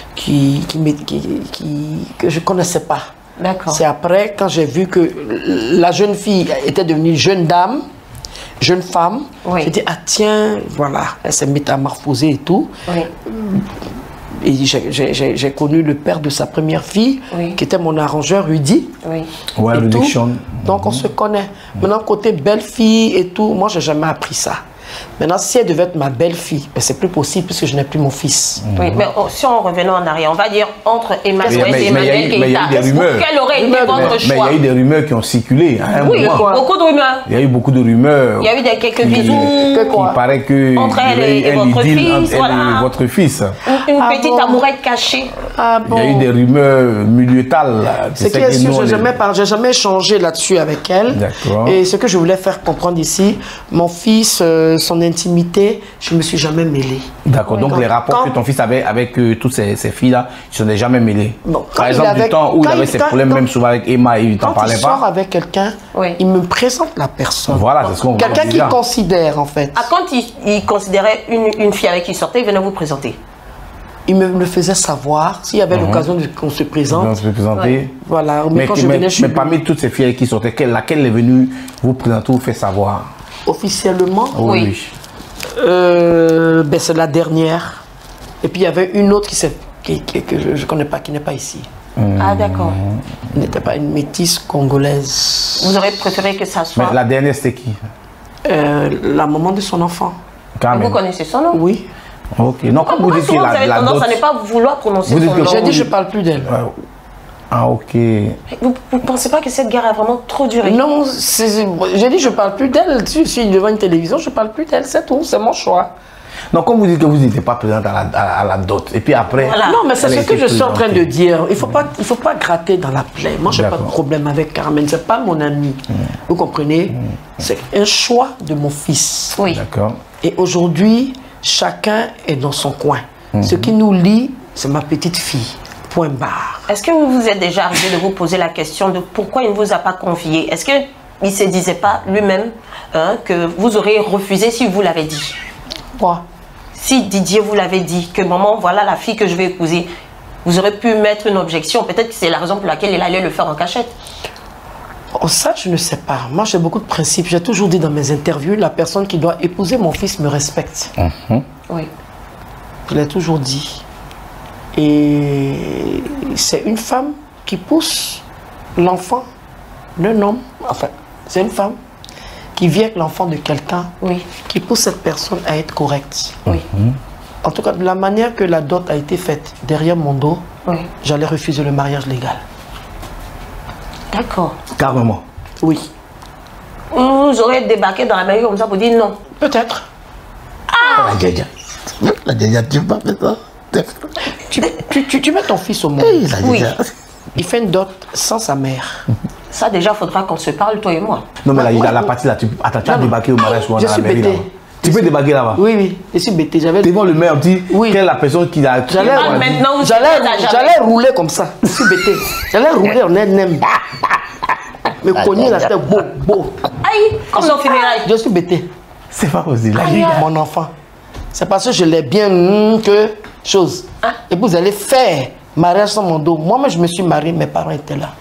je connaissais pas. D'accord. C'est après, quand j'ai vu que la jeune fille était devenue jeune dame, jeune femme. Oui. J'ai dit, ah tiens, voilà, elle s'est métamorphosée et tout. Oui. Et j'ai connu le père de sa première fille, Oui. qui était mon arrangeur, Rudy. Oui. Ouais, et Rudy tout. Sean. Donc on se connaît. Maintenant, côté belle-fille et tout, moi, j'ai jamais appris ça. Maintenant, si elle devait être ma belle-fille, ben, c'est plus possible puisque je n'ai plus mon fils. Oui, mais si on revenait en arrière, on va dire entre Emmanuel et Emmanuel mais il y a eu des rumeurs. quel aurait été votre Mais il y choix? a eu des rumeurs qui ont circulé. À un Oui, moment. beaucoup de rumeurs. Il y a eu beaucoup de rumeurs. Il y a eu quelques bisous. Il paraît que Entre elle et votre fils, voilà. Votre fils. Une petite amourette cachée. Ah bon? Il y a eu des rumeurs milieuales. Ce qui est sûr, je n'ai jamais échangé là-dessus avec elle. D'accord. Et ce que je voulais faire comprendre ici, mon fils, son intimité, je ne me suis jamais mêlée. D'accord, donc les rapports que ton fils avait avec toutes ces filles-là, ils ne sont jamais mêlés. Bon, par exemple, du temps où il avait ses problèmes, même souvent avec Emma, il ne t'en parlait pas. Quand il sort avec quelqu'un, Oui. il me présente la personne. Voilà, c'est ce qu'on voit. Quelqu'un qui considère, en fait. Ah, quand il considérait une fille avec qui il sortait, il venait vous présenter. Il me le faisait savoir. S'il y avait l'occasion qu'on se présente. On se présenter. Ouais. Voilà. Mais quand je venais chez mais lui, parmi toutes ces filles avec qui sortaient, laquelle est venue vous présenter ou faire savoir? officiellement, Oui. ben, c'est la dernière. Et puis il y avait une autre que je ne connais pas, qui n'est pas ici. Ah, d'accord. Elle n'était pas une métisse congolaise. Vous aurez préféré que ça soit... Mais la dernière, c'était qui? La maman de son enfant. Quand Vous même. connaissez son nom? Oui. Ok. Non, comme vous Pourquoi dites souvent que vous avez la tendance dot... à ne pas vouloir prononcer Vous son dites que nom? J'ai dit je ne parle plus d'elle. Ah, ok. Vous ne pensez pas que cette guerre a vraiment trop duré? Non, j'ai dit je ne parle plus d'elle. Si je suis devant une télévision, je ne parle plus d'elle. C'est tout, c'est mon choix. Non, comme vous dites que vous n'étiez pas présente à la dot. Et puis après... Voilà. Non, mais c'est elle a ce que été je suis en train de présentée. dire. Il ne faut pas gratter dans la plaie. Moi, je n'ai pas de D'accord. problème avec Carmen. Ce n'est pas mon ami. Vous comprenez? C'est un choix de mon fils. Oui. D'accord. Et aujourd'hui, chacun est dans son coin. Ce qui nous lie, c'est ma petite fille. Point barre. Est-ce que vous vous êtes déjà arrivé de vous poser la question de pourquoi il ne vous a pas confié? Est-ce qu'il ne se disait pas lui-même que vous auriez refusé si vous l'avez dit? Quoi? Si Didier vous l'avait dit, que maman, voilà la fille que je vais épouser, vous aurez pu mettre une objection. Peut-être que c'est la raison pour laquelle il allait le faire en cachette. Oh, ça, je ne sais pas. Moi, j'ai beaucoup de principes. J'ai toujours dit dans mes interviews, la personne qui doit épouser mon fils me respecte. Oui. Je l'ai toujours dit. Et c'est une femme qui pousse l'enfant d'un homme. Enfin, c'est une femme qui vit avec l'enfant de quelqu'un, Oui. qui pousse cette personne à être correcte. Oui. En tout cas, de la manière que la dot a été faite derrière mon dos, Oui. j'allais refuser le mariage légal. D'accord. Carrément. Oui. Vous aurez débarqué dans la maison comme ça pour dire non. Peut-être. La Djadja. La Djadja, tu vas faire ça? Tu mets ton fils au monde. Oui. Il fait une dot sans sa mère. Ça, déjà, il faudra qu'on se parle, toi et moi. Non, mais là, la partie là, tu as débarqué au mariage ou à Je la suis mairie bêté. là-bas. Tu peux débarquer là-bas. Oui, oui. Je suis bêté. Devant le maire, dit Oui. quelle est la personne qui a... J'allais Ah, maintenant, vous êtes à jamais. j'allais rouler comme ça. Je suis bêté. J'allais rouler en NM. Me cogner la tête beau. Aïe, comme dans funérailles. Je suis bêté. C'est pas possible. Mon enfant. C'est parce que je l'ai bien que chose. Et vous allez faire mariage sans mon dos. Moi-même, je me suis marié, mes parents étaient là.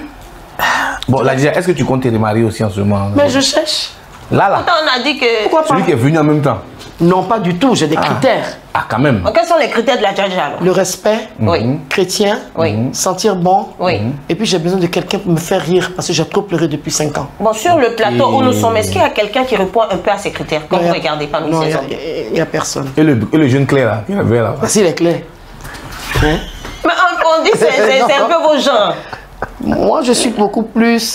Bon, là, est-ce que tu comptes te remarier aussi en ce moment? Mais je cherche. Là. Pourtant, on a dit que... Pourquoi pas? Celui qui est venu en même temps. Non, pas du tout. J'ai des critères. Ah, quand même. Quels sont les critères de la Djadja alors? Le respect, Oui. chrétien, Oui. sentir bon. Oui. Et puis j'ai besoin de quelqu'un pour me faire rire parce que j'ai trop pleuré depuis 5 ans. Bon, sur le plateau où nous sommes, est-ce qu'il y a quelqu'un qui répond un peu à ces critères quand vous regardez parmi Non, ces hommes? il n'y a personne. Et le jeune Claire là, qui avait là. Voici les clés. Hein? Mais on dit que c'est un peu vos genres. Moi, je suis beaucoup plus...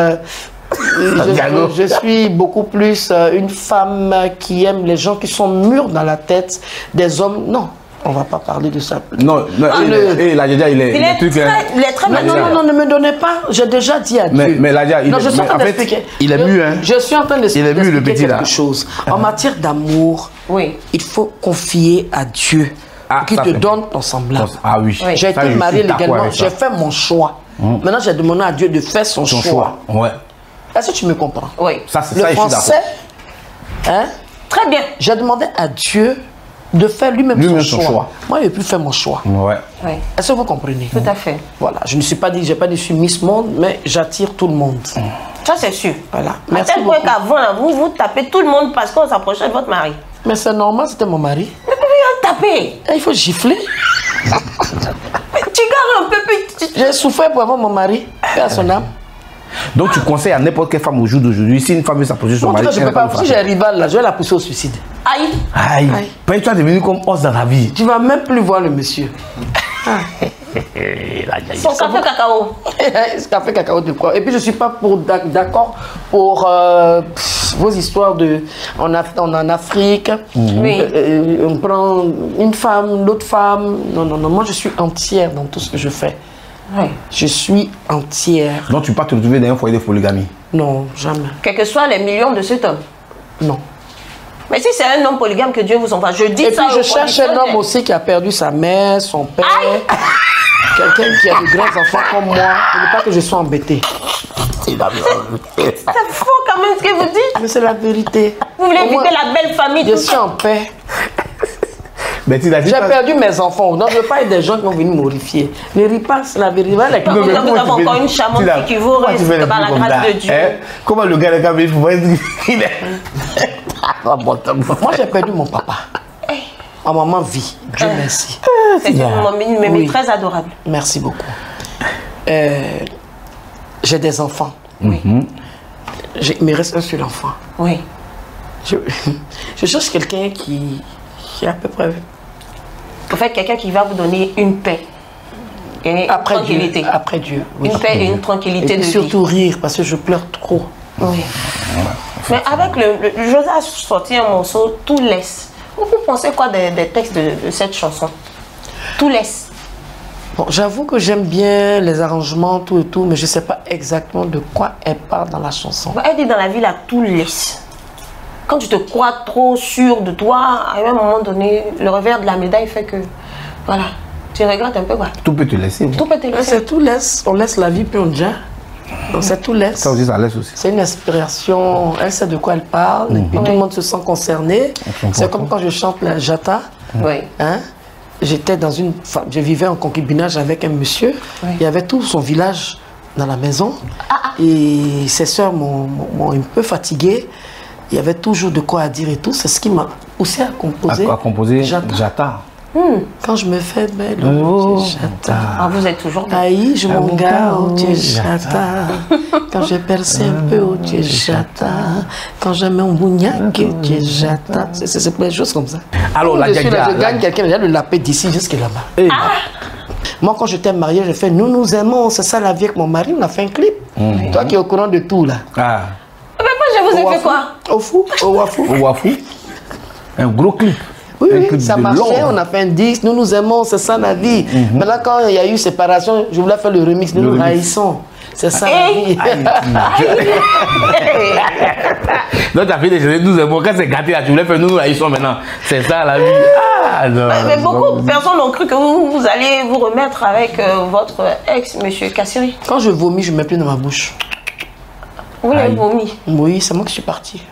je suis beaucoup plus une femme qui aime les gens qui sont mûrs dans la tête, des hommes... Non, on ne va pas parler de ça. Non, et la Djadja, il est très Non, non, ne me donnez pas. J'ai déjà dit à Dieu. Mais la Djadja, Non, je suis en train d'expliquer. il est mu, hein. Je suis en train d'expliquer Il est mu, le petit, là. quelque chose. En matière d'amour, Oui. il faut confier à Dieu qui ça, te c'est donne ton semblable. Ah oui. Oui. J'ai Ça, été je mariée suis d'accord légalement, avec ça. j'ai fait mon choix. Maintenant, j'ai demandé à Dieu de faire son Son choix. choix. Ouais. Est-ce que tu me comprends? Oui. Ça, c'est Le ça, je suis d'accord. français, hein, Très bien. j'ai demandé à Dieu de faire lui-même Lui-même son son choix. choix. Moi, il n'a plus fait mon choix. Ouais. Oui. Est-ce que vous comprenez? Tout à fait. Voilà, je ne suis pas dit, j'ai pas dit je suis Miss Monde, mais j'attire tout le monde. Ça, c'est sûr. Voilà. À Merci tel point beaucoup. qu'avant, là, vous tapez tout le monde parce qu'on s'approchait de votre mari. Mais c'est normal, c'était mon mari. Mais comment taper? Il faut gifler. Mais tu gardes un peu, puis J'ai souffert pour avoir mon mari, à son âme. Donc tu conseilles à n'importe quelle femme au jour d'aujourd'hui, si une femme veut s'approcher de son En tout mari, cas, je elle peux va pas. le Si faire. j'ai un rival là, je vais la pousser au suicide. Aïe. Aïe. Aïe. Ben, tu es devenu comme os dans la vie. Tu vas même plus voir le monsieur. Son café cacao. Ce café cacao de quoi? Et puis je suis pas d'accord pour vos histoires de on est en Afrique, Oui. on prend une femme, l'autre femme. Non, non, non. Moi je suis entière dans tout ce que je fais. Oui. Je suis entière. Donc tu ne peux pas te retrouver dans un foyer de polygamie. Non, jamais. Quels que soient les millions de cet homme. Non. Mais si c'est un homme polygame que Dieu vous envoie, je dis Et ça. puis je aux cherche un homme conditionnels. aussi qui a perdu sa mère, son père. Quelqu'un qui a de grands enfants comme moi. Il ne veut pas que je sois embêtée. C'est faux quand même ce que vous dites. Mais c'est la vérité. Vous voulez Au moins, éviter la belle famille. je tout suis en paix. Mais tu l'as dit. J'ai perdu mes enfants. Donc je ne veux pas être des gens qui vont venir m'horrifier. Ne ris pas, c'est la vérité. Voilà, Non, mais vous avez encore une charmante fille qui vous reste par la grâce de Dieu. Comment le gars, il faut dire qu'il est. moi j'ai perdu mon papa. Ma maman vit. Dieu merci. C'est une Oui. très adorable. Merci beaucoup. J'ai des enfants. Oui. Il me reste un seul enfant. Oui. Je cherche quelqu'un qui est à peu près... En fait, quelqu'un qui va vous donner une paix et une Après tranquillité. Dieu. Après Dieu. Oui. Une paix et une tranquillité Et de puis vie. surtout rire parce que je pleure trop. Oui. Mais avec le José a sorti un morceau, Tout laisse. Vous pensez quoi des textes de cette chanson? Tout laisse. Bon, j'avoue que j'aime bien les arrangements, tout et tout, mais je ne sais pas exactement de quoi elle parle dans la chanson. Elle dit dans la vie, là, tout laisse. Quand tu te crois trop sûr de toi, à un moment donné, le revers de la médaille fait que, voilà, tu regrettes un peu quoi. Tout peut te laisser. Tout peut te Mais laisser. c'est tout laisse, on laisse la vie puis on déjà. Donc c'est tout laisse. Ça aussi, ça laisse aussi. C'est une inspiration, elle sait de quoi elle parle, et puis tout le monde se sent concerné. C'est comme quand je chante la Jata. Oui. Hein? J'étais dans une... Je vivais en concubinage avec un monsieur. Oui. Il y avait tout son village dans la maison. Et ses soeurs m'ont un peu fatiguée. Il y avait toujours de quoi à dire et tout. C'est ce qui m'a poussé à composer. À composer Jata. Jata. Quand je me fais belle, Oh, Jata. Ah, vous êtes toujours là. Aïe, je m'en gars, oh tu es Jata. Jata. Quand j'ai percé un peu, oh tu es Jata. Quand je mets un bougnac, oh tu es Jata. C'est plein de choses comme ça. Alors, la je suis là, gaga. je gagne quelqu'un, déjà le lapin d'ici jusqu'à là-bas. Eh, Moi, quand j'étais mariée, j'ai fait Nous nous aimons, c'est ça la vie avec mon mari. On a fait un clip. Toi qui es au courant de tout là. Ah, Mais moi, je vous ai fait quoi? Au fou, au wafou. au Wafou. Un gros clip. Oui, Un oui, clip ça de marchait, l'or. on a fait un disque, nous nous aimons, c'est ça la vie. Maintenant, quand il y a eu séparation, je voulais faire le remix, nous Le nous remix. haïssons. C'est ça la vie. Donc, tu as fait des choses, nous aimons. Quand c'est gâté, là, tu voulais faire nous haïssons maintenant. C'est ça la vie. Ah, non. Mais beaucoup de personnes ont cru que vous allez vous remettre avec votre ex, monsieur Kassiri. Quand je vomis, je ne mets plus dans ma bouche. Vous l'avez Aïe. vomi. Oui, c'est moi qui suis partie.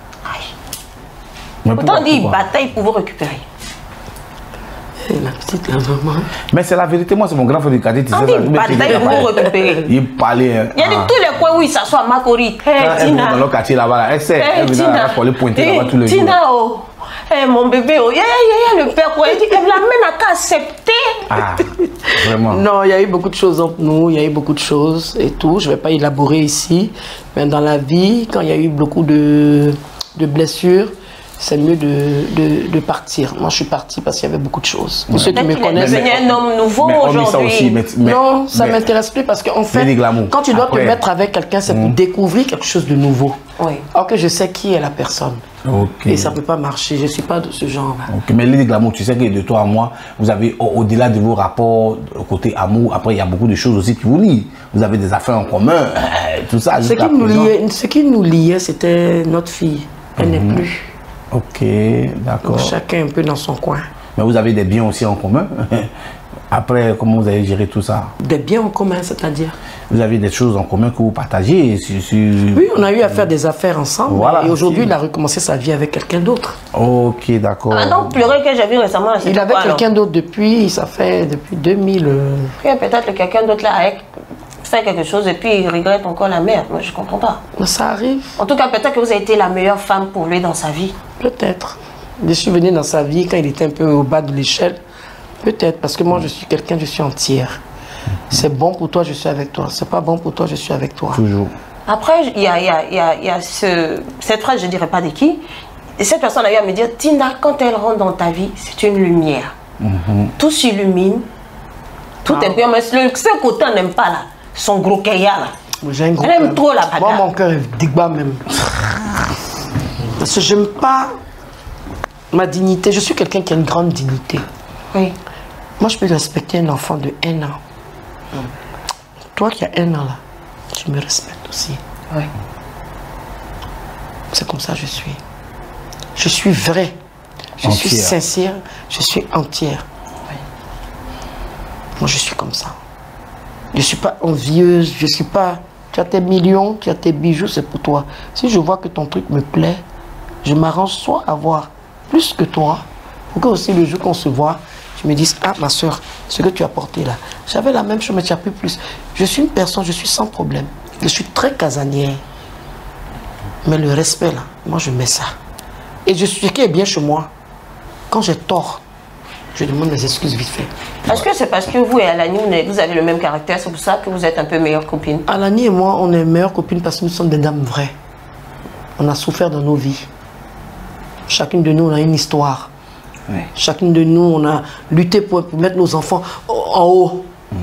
Mais Autant pourquoi, dire, il pourquoi? bataille pour vous récupérer. Et la petite, la maman. Mais c'est la vérité, moi, c'est mon grand frère du cadet. Tu On sais dit ça, mais bataille pour vous récupérer. il parlait. Il y a de tous les coins où il s'assoit à Makori. Quand elle venait dans Tina. le quartier là-bas, là, elle sait, elle venait là pour aller pointer là-bas tous les jours. Tina, oh. Mon bébé, oh. Le père, quoi. Il dit, elle l'amène à qu'à accepter. Ah, vraiment. Non, il y a eu beaucoup de choses entre nous, il y a eu beaucoup de choses et tout. Je ne vais pas élaborer ici. Mais dans la vie, quand il y a eu beaucoup de blessures, c'est mieux de partir. Moi, je suis partie parce qu'il y avait beaucoup de choses. Pour ceux qui me Peut-être qu'il est connaissent. devenu un homme nouveau Mais on dit ça aussi. aujourd'hui. Non, ça ne m'intéresse plus parce qu'en fait, Lady Glamour. quand tu dois Après. te mettre avec quelqu'un, c'est pour découvrir quelque chose de nouveau. Oui. Alors que je sais qui est la personne. Ok. Et ça ne peut pas marcher. Je ne suis pas de ce genre-là. Ok, mais Lady Glamour, tu sais que de toi à moi, vous avez, au-delà de vos rapports, côté amour, après, il y a beaucoup de choses aussi qui vous lient. Vous avez des affaires en commun, tout ça. Ce jusqu'à présent. ce qui nous liait, c'était notre fille. Elle n'est plus. Ok, d'accord. Donc, chacun un peu dans son coin. Mais vous avez des biens aussi en commun. Après, comment vous avez géré tout ça? Des biens en commun, c'est-à-dire? Vous avez des choses en commun que vous partagez Oui, on a eu à faire des affaires ensemble. Voilà. Et aujourd'hui, il a recommencé sa vie avec quelqu'un d'autre. Ok, d'accord. Ah, donc, pleurer que j'ai vu récemment, c'est Il avait quoi, alors? quelqu'un d'autre depuis, ça fait depuis 2000. Il y a peut-être quelqu'un d'autre là avec fait quelque chose et puis il regrette encore la merde. Moi, je comprends pas. Mais ça arrive. En tout cas, peut-être que vous avez été la meilleure femme pour lui dans sa vie. Peut-être. Je suis venue dans sa vie quand il était un peu au bas de l'échelle. Peut-être, parce que moi, je suis quelqu'un, je suis entière. C'est bon pour toi, je suis avec toi. C'est pas bon pour toi, je suis avec toi. Toujours. Après, il y a cette phrase, je ne dirais pas de qui. Et cette personne a eu à me dire, Tina, quand elle rentre dans ta vie, c'est une lumière. Tout s'illumine. Tout est bien. Mais ce côté, on n'aime pas là. Son gros caïa là. Elle aime trop la bagarre. Moi, mon cœur est digba même. Parce que j'aime pas ma dignité. Je suis quelqu'un qui a une grande dignité. Oui. Moi, je peux respecter un enfant de 1 an. Toi qui as 1 an là, tu me respectes aussi. Oui. C'est comme ça que je suis. Je suis vrai. Je suis sincère. Je suis entière. Oui. Moi, je suis comme ça. Je ne suis pas envieuse. Je ne suis pas... Tu as tes millions, tu as tes bijoux, c'est pour toi. Si je vois que ton truc me plaît, je m'arrange soit à avoir plus que toi, pour que aussi le jour qu'on se voit, tu me dises, ah ma soeur, ce que tu as porté là, j'avais la même chose mais tu as plus. Je suis une personne, je suis sans problème. Je suis très casanière. Mais le respect là, moi je mets ça. Et je suis ce qui est bien chez moi. Quand j'ai tort, je demande mes excuses vite fait. Est-ce que c'est parce que vous et Alani, vous avez le même caractère, c'est pour ça que vous êtes un peu meilleures copines? Alani et moi, on est meilleures copines parce que nous sommes des dames vraies. On a souffert dans nos vies. Chacune de nous, on a une histoire. Oui. Chacune de nous, on a lutté pour mettre nos enfants en haut.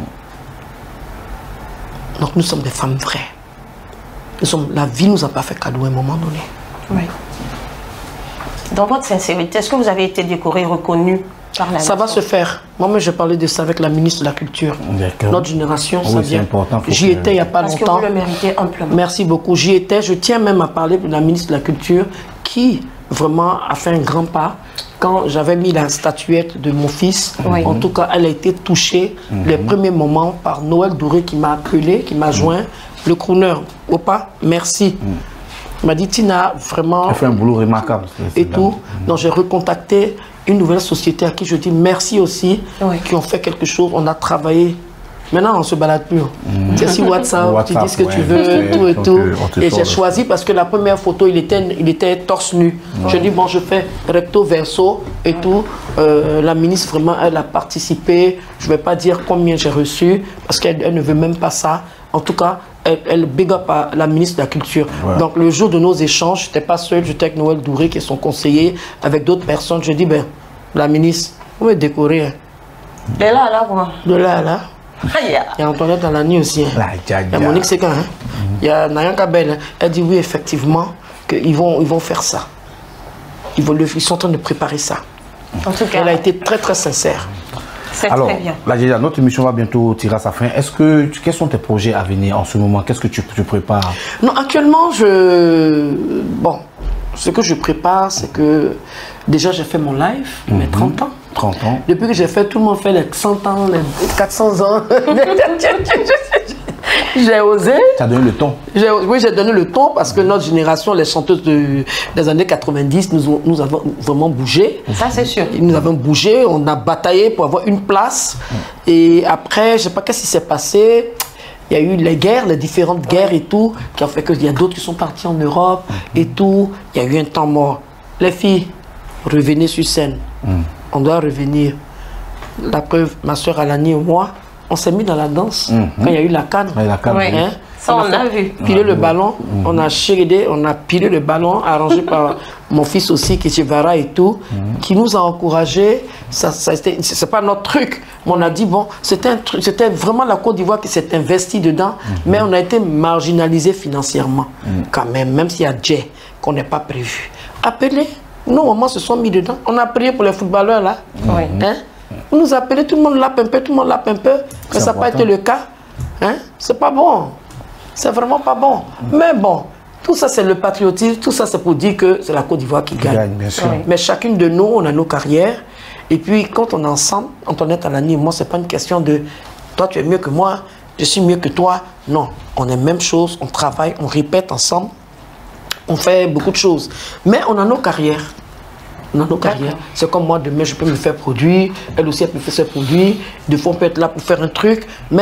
Donc nous sommes des femmes vraies. La vie ne nous a pas fait cadeau à un moment donné. Oui. Dans votre sincérité, est-ce que vous avez été décorée, reconnue par la Ça va se faire. Moi, je parlais de ça avec la ministre de la Culture. Notre génération, ça vient. J'y étais il n'y a pas longtemps. Parce que vous le méritez amplement. Merci beaucoup. J'y étais. Je tiens même à parler de la ministre de la Culture qui vraiment a fait un grand pas. Quand j'avais mis la statuette de mon fils, en tout cas, elle a été touchée les premiers moments par Noël Douré qui m'a appelé, qui m'a joint, le crooner. Opa, merci. Il m'a dit, Tina, vraiment... Elle fait un boulot remarquable. Et tout. Donc, j'ai recontacté une nouvelle société à qui je dis merci aussi, qui ont fait quelque chose. On a travaillé. Maintenant, on se balade plus. Tu es sur WhatsApp, tu dis ce que tu veux, tout et tout. Et j'ai choisi parce que la première photo, il était torse nu. Je dis, bon, je fais recto verso et tout. La ministre, vraiment, elle a participé. Je ne vais pas dire combien j'ai reçu parce qu'elle ne veut même pas ça. En tout cas, elle big up à la ministre de la Culture. Donc, le jour de nos échanges, je n'étais pas seul, j'étais avec Noël Douré, qui est son conseiller, avec d'autres personnes. Je dis, ben, la ministre, vous me décorez. De là à là, quoi. De là à là. Il y a Antoinette Alani aussi. Il y a Monique Séguin. Il y a Nayan Kabel. Elle dit oui, effectivement, qu'ils vont faire ça. Ils sont en train de préparer ça. En tout cas, elle a été très, très sincère. Alors, là, notre émission va bientôt tirer à sa fin. Quels sont tes projets à venir en ce moment? Qu'est-ce que tu prépares? Non, actuellement, bon, ce que je prépare, c'est que déjà, j'ai fait mon live, mes 30 ans. 30 ans. Depuis que j'ai fait, tout le monde fait les 100 ans, les 400 ans. J'ai osé. Tu as donné le ton. Oui, j'ai donné le ton parce que notre génération, les chanteuses des années 90, nous avons vraiment bougé. Ça, c'est sûr. Nous avons bougé, on a bataillé pour avoir une place. Et après, je ne sais pas qu'est-ce qui s'est passé. Il y a eu les guerres, les différentes guerres et tout, qui ont fait qu'il y a d'autres qui sont partis en Europe et tout. Il y a eu un temps mort. Les filles, revenez sur scène. On doit revenir. La preuve, ma soeur Alani et moi, on s'est mis dans la danse quand il y a eu la CAN. Ça, on a vu. Piler le ballon, on a chéridé, on a pilé le ballon, arrangé par mon fils aussi, qui est Vara et tout, qui nous a encouragés. C'est pas notre truc, mais on a dit, bon, c'était vraiment la Côte d'Ivoire qui s'est investie dedans, mais on a été marginalisé financièrement, quand même s'il y a Djé qu'on n'est pas prévu. Appelez, nos mamans se sont mis dedans. On a prié pour les footballeurs là. On nous appelait, tout le monde l'appe un peu, mais ça n'a pas été le cas. C'est pas bon. C'est vraiment pas bon. Mais bon, tout ça c'est le patriotisme, tout ça c'est pour dire que c'est la Côte d'Ivoire qui gagne. Bien sûr. Mais chacune de nous, on a nos carrières. Et puis quand on est ensemble, Antoinette Alani et moi, c'est pas une question de toi tu es mieux que moi, je suis mieux que toi. Non, on est même chose, on travaille, on répète ensemble, on fait beaucoup de choses. Mais on a nos carrières. Dans nos carrières. C'est comme moi, demain, je peux me faire produire. Elle aussi, elle peut faire ses produits. Des fois, on peut être là pour faire un truc. Mais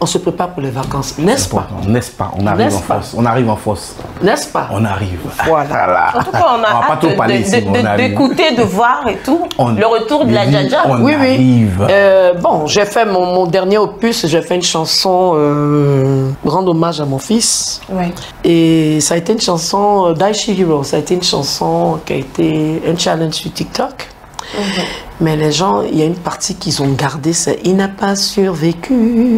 on se prépare pour les vacances, n'est-ce pas? N'est-ce pas? On arrive en force. On arrive en force. N'est-ce pas? On arrive. Voilà. En tout cas, on a hâte d'écouter, de voir et tout. Le retour de la Dja-Dja. Oui, oui. Bon, j'ai fait mon dernier opus, j'ai fait une chanson, rendre hommage à mon fils. Oui. Et ça a été une chanson d'Aishi Hero. Ça a été une chanson qui a été un challenge sur TikTok. Mais les gens, il y a une partie qu'ils ont gardée, c'est « Il n'a pas survécu ».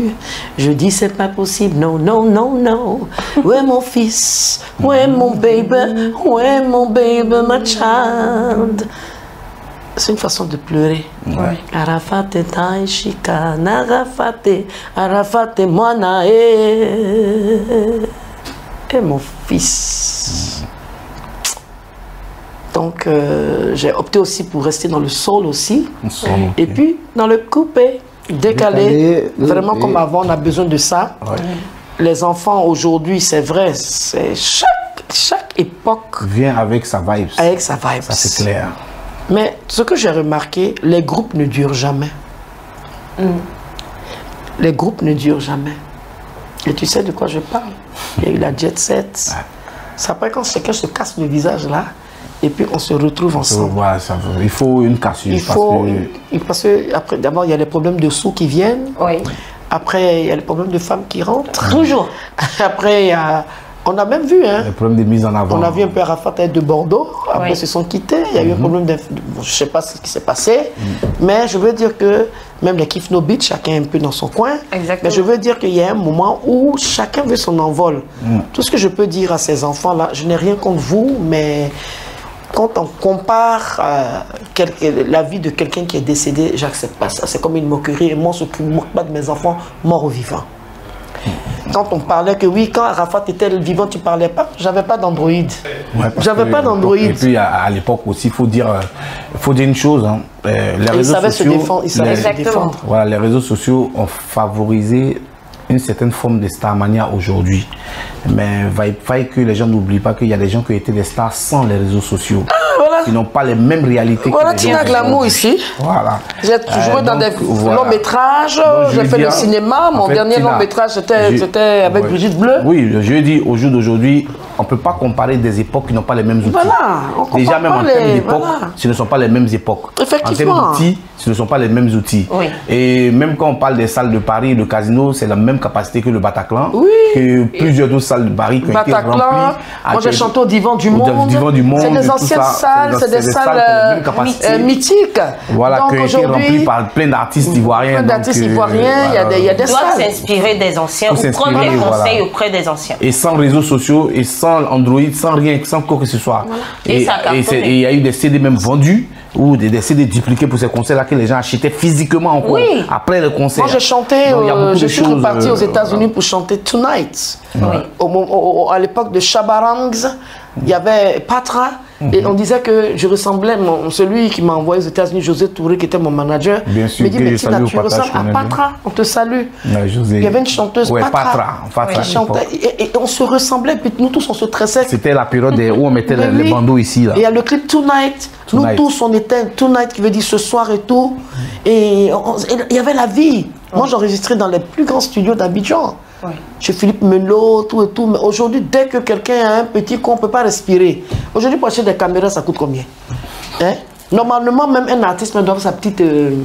Je dis « C'est pas possible, non, non, non, non ». Où est mon fils? Où est mon baby? Où est mon baby, my child? C'est une façon de pleurer. Ouais. Arafate taishika, narafate, arafate moanae. Et mon fils. Donc, j'ai opté aussi pour rester dans le soul aussi. Et puis, dans le coupé, décalé, vraiment comme avant, on a besoin de ça. Ouais. Les enfants, aujourd'hui, c'est vrai, c'est chaque époque... vient avec sa vibe. Avec sa vibe. Ça, c'est clair. Mais ce que j'ai remarqué, les groupes ne durent jamais. Les groupes ne durent jamais. Et tu sais de quoi je parle? Il y a eu la jet set. Ouais. C'est après quand quelqu'un se casse le visage là, et puis on se retrouve ensemble. Voilà, il faut une cassure. Parce que après, d'abord, il y a les problèmes de sous qui viennent. Oui. Après, il y a les problèmes de femmes qui rentrent. Toujours. Après, il y a... On a même vu, hein. Les problèmes de mise en avant. On a vu un peu Arafat être de Bordeaux. Après, ils se sont quittés. Il y a eu un problème de... je ne sais pas ce qui s'est passé. Mais je veux dire que même les Kifno Beach, chacun est un peu dans son coin. Exactement. Mais je veux dire qu'il y a un moment où chacun veut son envol. Tout ce que je peux dire à ces enfants-là, je n'ai rien contre vous, mais... Quand on compare la vie de quelqu'un qui est décédé, j'accepte pas ça. C'est comme une moquerie. Et moi, je ne me moque pas de mes enfants morts ou vivants. Quand on parlait que oui, quand Arafat était vivant, tu ne parlais pas, j'avais pas d'Android. Ouais, j'avais pas d'Android. Et puis à l'époque aussi, il faut dire une chose. Hein, les réseaux sociaux, il savait se défendre. Voilà, les réseaux sociaux ont favorisé une certaine forme de starmania aujourd'hui. Mais il faille que les gens n'oublient pas qu'il y a des gens qui étaient des stars sans les réseaux sociaux. Qui n'ont pas les mêmes réalités. Voilà, Tina Glamour ici. Voilà. J'ai joué dans des longs métrages, j'ai fait le cinéma. Mon dernier long métrage, c'était avec Brigitte Bleu. Oui, je dis au jour d'aujourd'hui, on ne peut pas comparer des époques qui n'ont pas les mêmes outils. Voilà. Déjà, même en termes d'époque, ce ne sont pas les mêmes époques. Effectivement. En termes d'outils, ce ne sont pas les mêmes outils. Oui. Et même quand on parle des salles de Paris, le casino, c'est la même capacité que le Bataclan. Oui. Que plusieurs autres salles de Paris qui ont été remplies. Moi, j'ai chanté au Divan du Monde. C'est des anciennes salles, c'est des salles mythiques. Voilà, qui ont été remplies par plein d'artistes ivoiriens. Plein d'artistes ivoiriens, il y a des salles. On doit s'inspirer des anciens ou prendre des conseils auprès des anciens. Et sans réseaux sociaux, et sans Android, sans rien, sans quoi que ce soit. Et il y a eu des CD même vendus, ou des CD dupliqués pour ces concerts-là que les gens achetaient physiquement encore après le concert. Moi, j'ai chanté, je suis reparti aux États-Unis pour chanter Tonight. À l'époque de Shabarangs, il y avait Patra. Et on disait que je ressemblais, celui qui m'a envoyé aux États-Unis, José Touré, qui était mon manager, me dit, mais Tina, tu ressembles à Patra, on te salue. Il y avait une chanteuse, Patra, qui chantait, et on se ressemblait, puis nous tous, on se tressait. C'était la période où on mettait les bandeaux ici. Là. Et il y a le clip Tonight. Nous tous, on était Tonight, qui veut dire ce soir et tout. Et il y avait la vie. Moi, j'enregistrais dans les plus grands studios d'Abidjan. Chez Philippe Melot, tout et tout. Mais aujourd'hui, dès que quelqu'un a un petit con, on ne peut pas respirer. Aujourd'hui, pour acheter des caméras, ça coûte combien? Normalement, même un artiste doit avoir sa petite...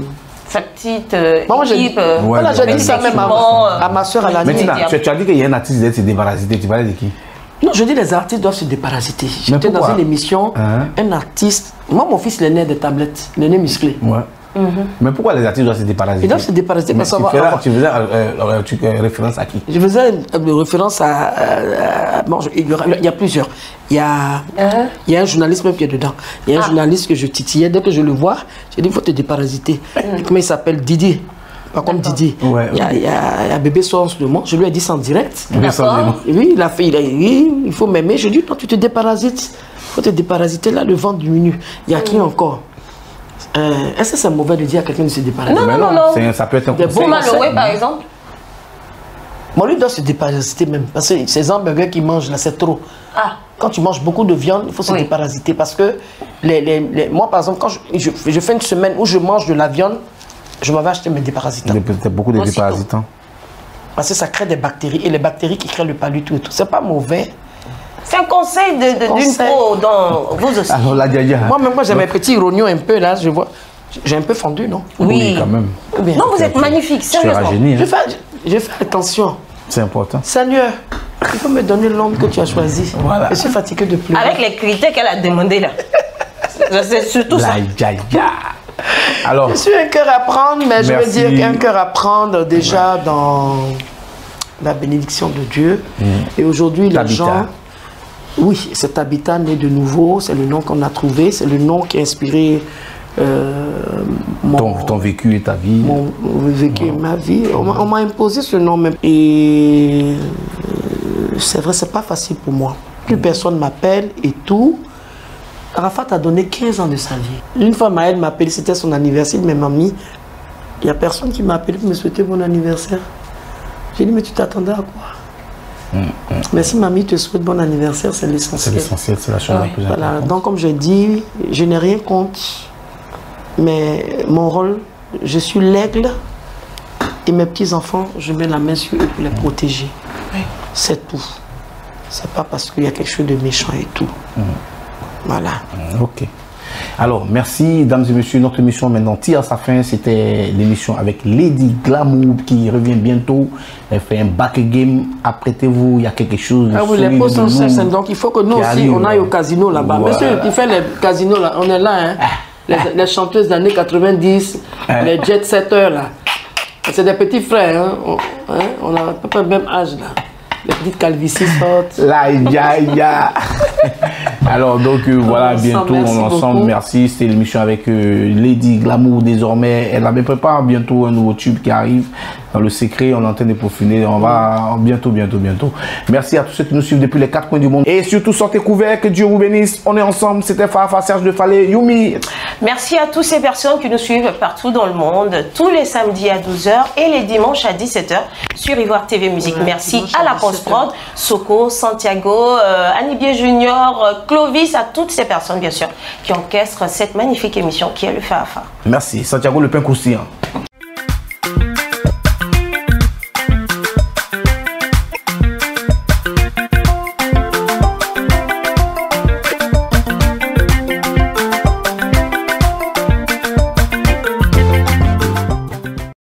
équipe. Voilà, j'ai dit ça même à ma soeur à la nuit. Mais tu as dit qu'il y a un artiste qui doit se déparasiter. Tu parlais de qui? Non, je dis les artistes doivent se déparasiter. J'étais dans une émission, un artiste... Moi, mon fils, il est né des tablettes, il est né musclé. Mais pourquoi les artistes doivent se déparasiter? Ils doivent se déparasiter parce tu faisais référence à qui? Je faisais référence à bon, il y a plusieurs. Il y a un journaliste même qui est dedans. Il y a un journaliste que je titillais. Dès que je le vois, j'ai dit il faut te déparasiter. Comment il s'appelle? Didier. Pas comme Didier. Il y a Bébé Source de moi. Je lui ai dit ça en direct. Oui, il a fait. Il faut m'aimer. Je lui ai dit non, tu te déparasites. Il faut te déparasiter. Là, le vent diminue. Il y a qui encore? Est-ce que c'est mauvais de dire à quelqu'un de se déparasiter? Non. Ça peut être un conseil. Malheureux, par exemple. Moi, lui doit se déparasiter même. Parce que ces hamburgers qu'il mange là, c'est trop. Quand tu manges beaucoup de viande, il faut se déparasiter. Parce que moi, par exemple, quand je fais une semaine où je mange de la viande, je m'en vais acheter mes déparasitants. Beaucoup de déparasitants. Parce que ça crée des bactéries. Et les bactéries qui créent le paluto et tout. C'est pas mauvais. C'est un conseil d'une pro dans vous aussi. Alors, la Dja. Moi-même, j'ai mes petits rognons un peu là, je vois. J'ai un peu fondu, non? Oui, quand même. Non, vous êtes magnifique, sérieusement. Je fais attention. C'est important. Seigneur, il faut me donner l'homme que tu as choisi. Voilà. Je suis fatigué de pleurer. Avec les critères qu'elle a demandé là. C'est surtout ça. La Dja. Alors, je suis un cœur à prendre, mais je veux dire qu'un cœur à prendre déjà dans la bénédiction de Dieu. Et aujourd'hui, les gens... Oui, cet habitat né de nouveau, c'est le nom qu'on a trouvé, c'est le nom qui a inspiré ton vécu et ta vie. Mon vécu et ma vie. On m'a imposé ce nom même. Et c'est vrai, c'est pas facile pour moi. Plus personne m'appelle et tout. Arafat a donné 15 ans de sa vie. Une fois, Maël m'a appelé, c'était son anniversaire, mais mamie, il n'y a personne qui m'a appelé pour me souhaiter bon anniversaire. J'ai dit, mais tu t'attendais à quoi? Mais si mamie te souhaite bon anniversaire, c'est l'essentiel. C'est l'essentiel, c'est la chose la plus importante. Donc, comme je dis, je n'ai rien contre, mais mon rôle, je suis l'aigle et mes petits-enfants, je mets la main sur eux pour les protéger. C'est tout. C'est pas parce qu'il y a quelque chose de méchant et tout. Voilà. Ok. Alors, merci, dames et messieurs. Notre émission maintenant tire à sa fin. C'était l'émission avec Lady Glamour qui revient bientôt. Elle fait un back game. Apprêtez-vous, il y a quelque chose. Ah oui, les pauses sont chères, donc il faut que nous aussi, on aille au casino là-bas. Voilà. Monsieur qui fait les casinos là, on est là, hein. Les chanteuses des années 90, les jet-setters là. C'est des petits frères, hein. On a pas le même âge là. Les petites calvities sortent. La ya. Alors donc voilà, bientôt on est ensemble. Merci. C'était l'émission avec Lady Glamour désormais. Elle avait préparé bientôt un nouveau tube qui arrive. Dans le secret, on est en train de peaufiner. On va bientôt. Merci à tous ceux qui nous suivent depuis les 4 coins du monde. Et surtout, sortez couverts, que Dieu vous bénisse. On est ensemble. C'était Fafa Serge de Falé, Yumi. Merci à toutes ces personnes qui nous suivent partout dans le monde, tous les samedis à 12h et les dimanches à 17h sur Ivoire TV Musique. Merci à la post-prod, Soko, Santiago, Anibier Junior, Clovis, à toutes ces personnes, bien sûr, qui orchestrent cette magnifique émission qui est le Fafa. Merci. Santiago, le pain croustillant.